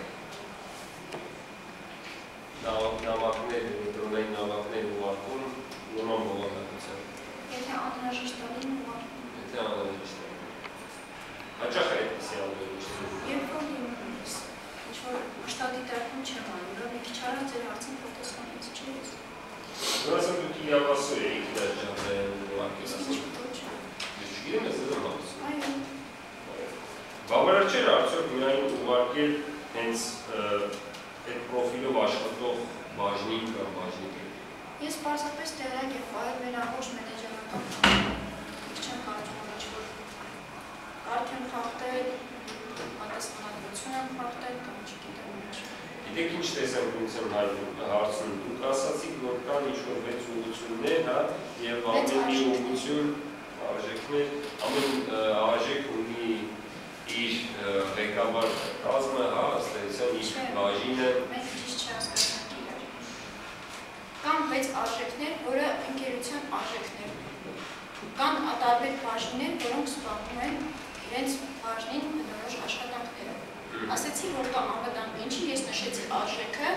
նամակներ, էլեկտրոնային նամակներ ուղարկում նորմալ բովանդակությամբ։ Եթե անհրաժեշտ է, ուղարկում։ Եթե անհրաժեշտ է։ Հաճախ է այդպիսի անհրաժեշտ։ Երբ որ ինչ-որ շտատի տեղում չեմ անում, մի քիչ արա ձեր հարցին պատասխանեց չի ես։ Դրասը դուք իրավասու էիք Հրաչ Ջաբրայանին ուղարկել ասում։ Ես չգիտեմ, ես դեմ ասում։ Այո։ Բավարար չէր արդյոք միայն ուղարկել հենց այդ պրոֆիլով աշխատող բաժնին կամ բաժնիկին։ Ես պարզապես տեղակ եմ վայել մեր ամբողջ մենեջերական չեմ կարծում ինչ-որ կարք եմ խախտել, պատասխանատվություն եմ խախտել կամ չգիտեմ ինչ։ Գիտեք ինչ տեսանկյունությամբ հարցնում, դուք ասացիք, որ կան ինչ-որ վեց ուղղություններ, հա, եւ ամեն մի ուղղություն արժեքներ, ամեն արժեք ունի իր ղեկավար կազմը, հա, ըստ էության իր բաժինը։ Մենք ճիշտ չհասկացանք իրար։ Կան վեց արժեքներ, որը ընկերության արժեքներ են։ Կան տարբեր բաժիններ, որոնք զբաղվում են իրենց բաժնին բնորոշ աշխատանքներով։ Ասեցի, որ կա անվտանգ, ինչի ես նշեցի արժեքը,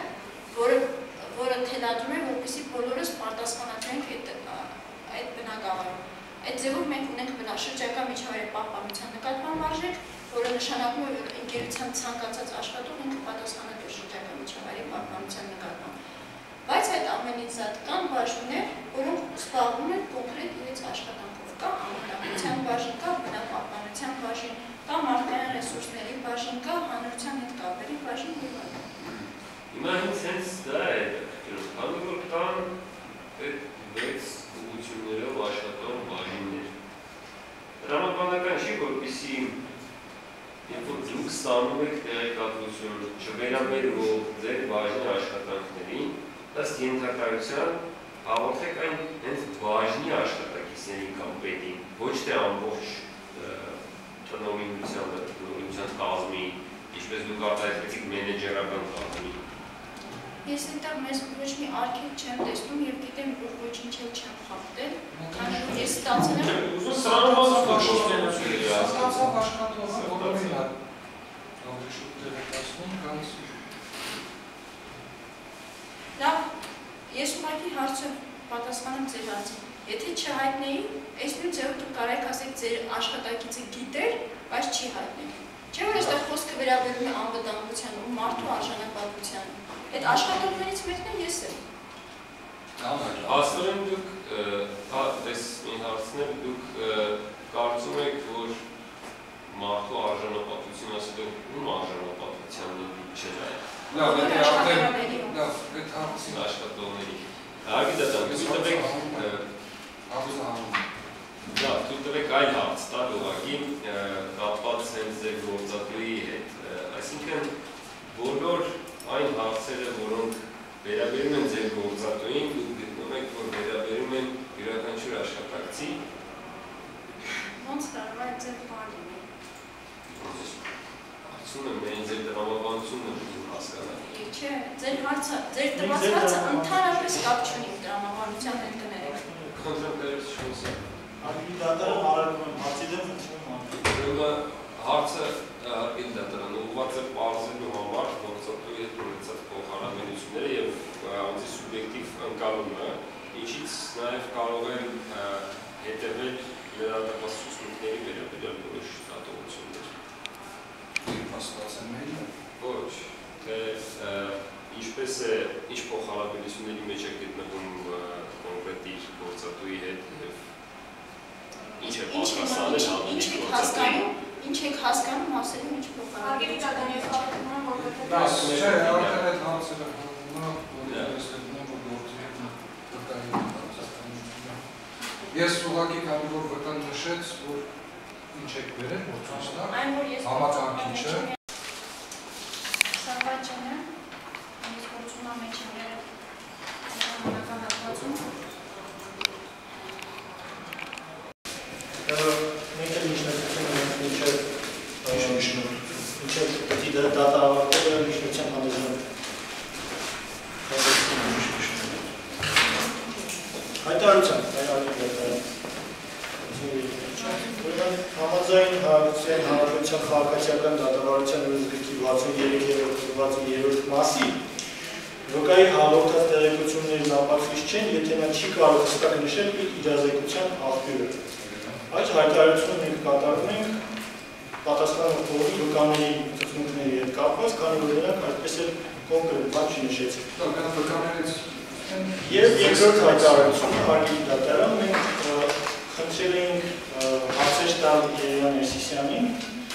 որը թելադրում է, որպեսզի բոլորս պատասխանատվենք այդ բնակավարում։ Այդ ձևով մենք ունենք շրջակա միջավայրի պահպանության նկատմամբ արժեք, որը նշանակում է, որ ընկերության ցանկացած աշխատող ինքը պատասխանատու շրջակա միջավայրի պահպանության նկատմամբ։ Բայց այդ ամենից զատ կան բաժիններ, որոնք զբաղվում են կոնկրետ իրենց աշխատանքով։ Կա անվտանգության բաժին, կա բնապահպանության բաժին, կա մարդկային ռեսուրսների բաժին, կա հանրության հետ կապերի բաժին եւ այլն։ Հիմա հենց հենց դա է, քանի որ կան այդ վեց ուղղություններով աշխատող բաժիններ։ Տրամաբանական չի, որպեսզի երբ որ դուք ստանում եք տեղեկատվություն, չվերաբերվող ձեր բաժնի աշխատանքներին, ըստ ենթակայության հաղորդեք այն հենց բաժնի աշխատակիցներին կամ պետին, ոչ թե ամբողջ տնօրինությանը, տնօրինության կազմի, ինչպես դուք արտահայտվեցիք մենեջերական կազմի։ Ես այնտեղ մեզ ոչ մի արգելք չեմ տեսնում եւ գիտեմ, որ ոչինչ էլ չեմ խախտել, քանի որ ես ստացել եմ ուզում սրանով աշխատողը բոլորին է շուտ տեղեկացնում, կանց լավ, ես ուղղակի հարցը պատասխանեմ ձեր հարցին։ Եթե չհայտնեի, այս նույն ձևով դուք կարող եք ասեք ձեր աշխատակիցը գիտեր, բայց չի հայտնել։ Չէ՞ որ այստեղ խոսքը վերաբերում է անվտանգությանը ու մարդու արժանապատվությանը։ Այդ աշխատողներից մեկն էլ ես եմ։ Հասնում եմ դուք, հա, տես մի հարցներ, դուք կարծում եք, որ մարդու արժանապատվություն ասելով ում արժանապատվության նույն չէ այ։ Լավ, եթե արդեն, լավ, այդ հարցին աշխատողների։ Հարգի դատան, դուք տվեք լավ, դուք տվեք այլ հարց տալ ուղղակի կապված հենց ձեր գործատուի հետ, այսինքն բոլոր այն հարցերը, որոնք վերաբերում են ձեր գործատուին, դուք գտնում եք, որ վերաբերում են յուրաքանչյուր աշխատակցի։ Ոնց կարող է ձեր բանը։ Հարցում եմ, միայն ձեր տրամաբանությունն եմ հասկանալ։ Չէ, ձեր հարցը, ձեր տված հարցը ընդհանրապես կապ չունի տրամաբանության հետ կներեք։ Խնդրեմ դերս շնորհս։ Արգի դատարան արարում եմ, հարցի դեմ խնդրում եմ։ Հարցը արգի դատարան ուղղված է պարզելու համար գործատուի հետ ունեցած փոխհարաբերությունները եւ անձի սուբյեկտիվ ընկալումը, ինչից նաեւ կարող են հետևել լրատվամիջոցների վերաբերյալ որոշ դատողություններ։ Փաստացան մեկը։ Ոչ, թե ինչպես է, ինչ փոխհարաբերությունների մեջ է գտնվում կոնկրետ իր գործատուի հետ եւ ինչ է պատրաստել ինչ եք հասկանում, ինչ եք հասկանում ասելու ինչ փոխհարաբերություն։ Դա չէ, արդեն այդ հարցերը նա որպես գտնում որ գործի հետ տակային հարցը։ Ես ուղղակի քանի որ վտան նշեց, որ ինչ եք վերել, որ ցույց տա, համակարգիչը։ Սարվաճանը, ես գործում եմ մեջ եմ եղել ժամանակական հատվածում։ Մենք էլ միջնակցություն ենք մինչև մինչև պիտի դատարանավորել միջնակցության հանդիպում։ Հայտարարության, հայտարարության։ Ուրեմն համաձայն Հայաստանի Հանրապետության քաղաքացիական դատավարության օրենսգրքի վաթսուններորդ եւ վաթսուներրորդ մասի վկայի հաղորդած տեղեկություններն ապացույց չեն, եթե նա չի կարող հստակ նշել իր իրազեկության աղբյուրը։ Այս հայտարարությունը մենք կատարում ենք պատասխանող փողի վկաների ծծմունքների հետ կապված, քանի որ նրանք այդպես էլ կոնկրետ բան չնշեցին։ Եվ երկրորդ հայտարարությունը հարգելի դատարան մենք խնդրել էինք հարցեր տալ Երևան Ներսիսյանին,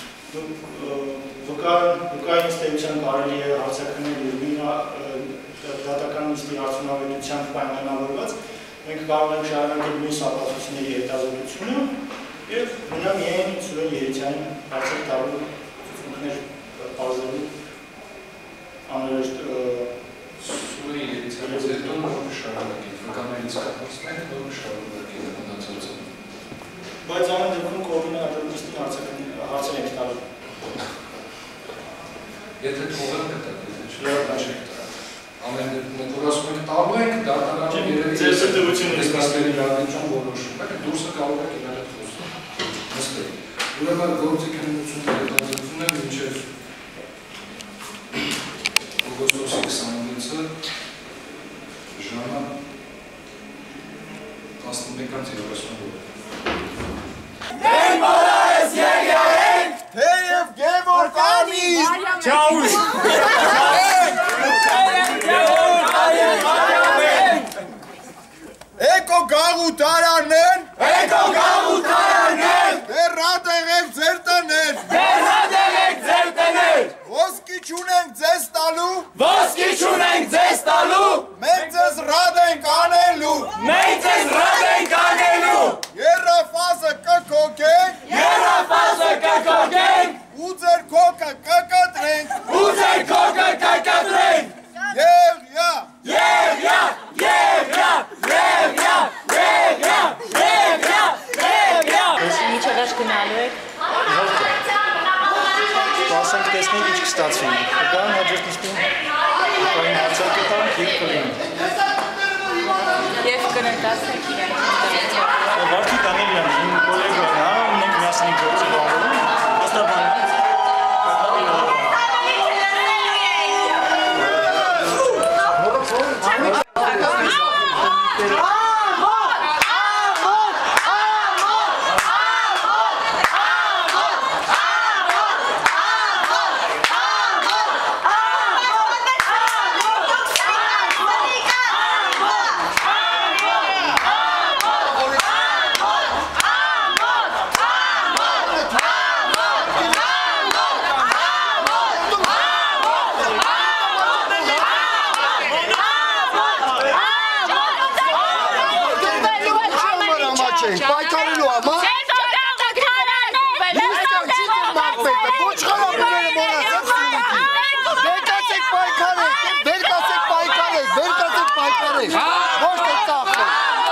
վկայի ինստիտուցիան կարելի է հարցաքննել դատական նիստի արդյունավետությամբ պայմանավորված, մենք կարող ենք շարունակել նույն ապացույցների հետազոտությունը եւ մնա միայն Սուրեն Երիցյանին հարցեր տալու ծծմունքներ պարզելու անհրաժեշտ Սուրեն Երիցյանից հետո նոր շարունակել, վկաներից կապված մենք նոր շարունակել մնացածը։ Բայց ամեն դեպքում կոորդինատոր նիստին հարցեր ենք տալու։ Եթե թողել կտակ, եթե չեք տա։ Ամեն դեպքում որ ասում ենք տալու ենք, դատարանը երևի ձեր սրտությունն է ստացվելի լավություն որոշում, բայց դուրսը կարող եք իրար հետ խոսել։ Նստել։ Ուրեմն գործի քննությունների հետազոտությունը մինչև օգոստոսի քսանինը ժամը տասնմեկից երեսունհինգ։ Դեն Մարայես եղյարենք, թեև գևոր կանի, չաուս, Էկո գաղութարանեն, Էկո գաղութարանեն, դեր հատեղեք ձեր տներ, Դեր հատեղեք ձեր տներ, Ոսկի չունենք ձեզ տալու, Ոսկի չունենք ձեզ տալու, Մենք ձեզ ռադ ենք անելու, Մենք ձեզ ռադ ենք անելու, Երրաֆազը կկոկենք, Երրաֆազը կկոկենք, Ու ձեր քոկը կկտրենք, Ու ձեր քոկը կկտրենք, Եղյա, Եղյա, Եղյա, Եղյա, Եղյա, Եղյա, Եղյա։ Միջև վերջ գնալու եք։ Սպասենք տեսնենք ինչ կստացվի։ Կգան հաջորդ նիստին վկային հարցեր կտանք և կլինի։ Եվ կներկայացնենք իրենք։ Վարդի Դանիելյան, իմ կոլեգան, հա, ունենք միասին գործի բանորում, հաստաբան։ Ah! Ծախսեր։ Ոչ թե ծախսեր։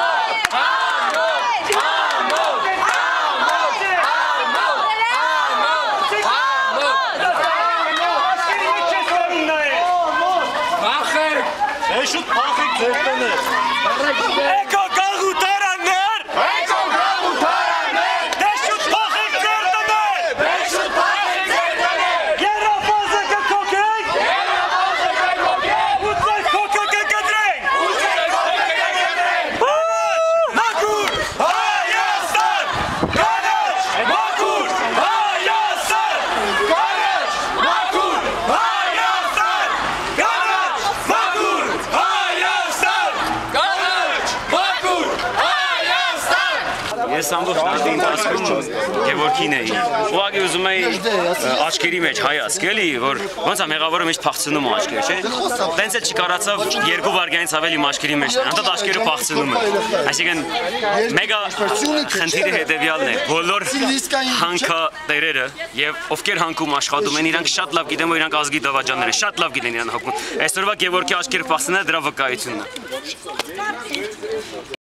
Շուտ փախեք ձեր տները։ Էկո գաղութարաններ։ Էկո գաղութարաններ։ Դե շուտ փախեք ձեր տները։ Դե շուտ փախեք ձեր տները։ Գերապազը կկոկեք։ Գերապազը կկոկեք։ Ու ձեր կոկը կկտրենք։ Ու ձեր կոկը կկտրենք։ Մաքուր Հայաստան։ Կանաչ մաքուր Հայաստան։ Կանաչ մաքուր Հայաստան։ Կանաչ մաքուր Ես ամբողջ տարի ընթացքում Գևորգին էի։ Ուղղակի ուզում էի աչքերի մեջ հայացք էլի, որ ոնց է մեղավորը միշտ փախցնում է աչքերը, չէ՞։ Տենց էլ չկարացավ երկու վարգյանից ավել իմ աչքերի մեջ։ Անդադ աչքերը փախցնում են։ Այսինքն մեգա խնդիրը հետևյալն է։ Բոլոր հանքատերերը եւ ովքեր հանքում աշխատում են, իրանք շատ լավ գիտեն, որ իրանք ազգի դավաճաններ են, շատ լավ գիտեն իրան հոգում։ Այսօրվա Գևորգի աչքերը փախցնելը դրա վկայությունն է։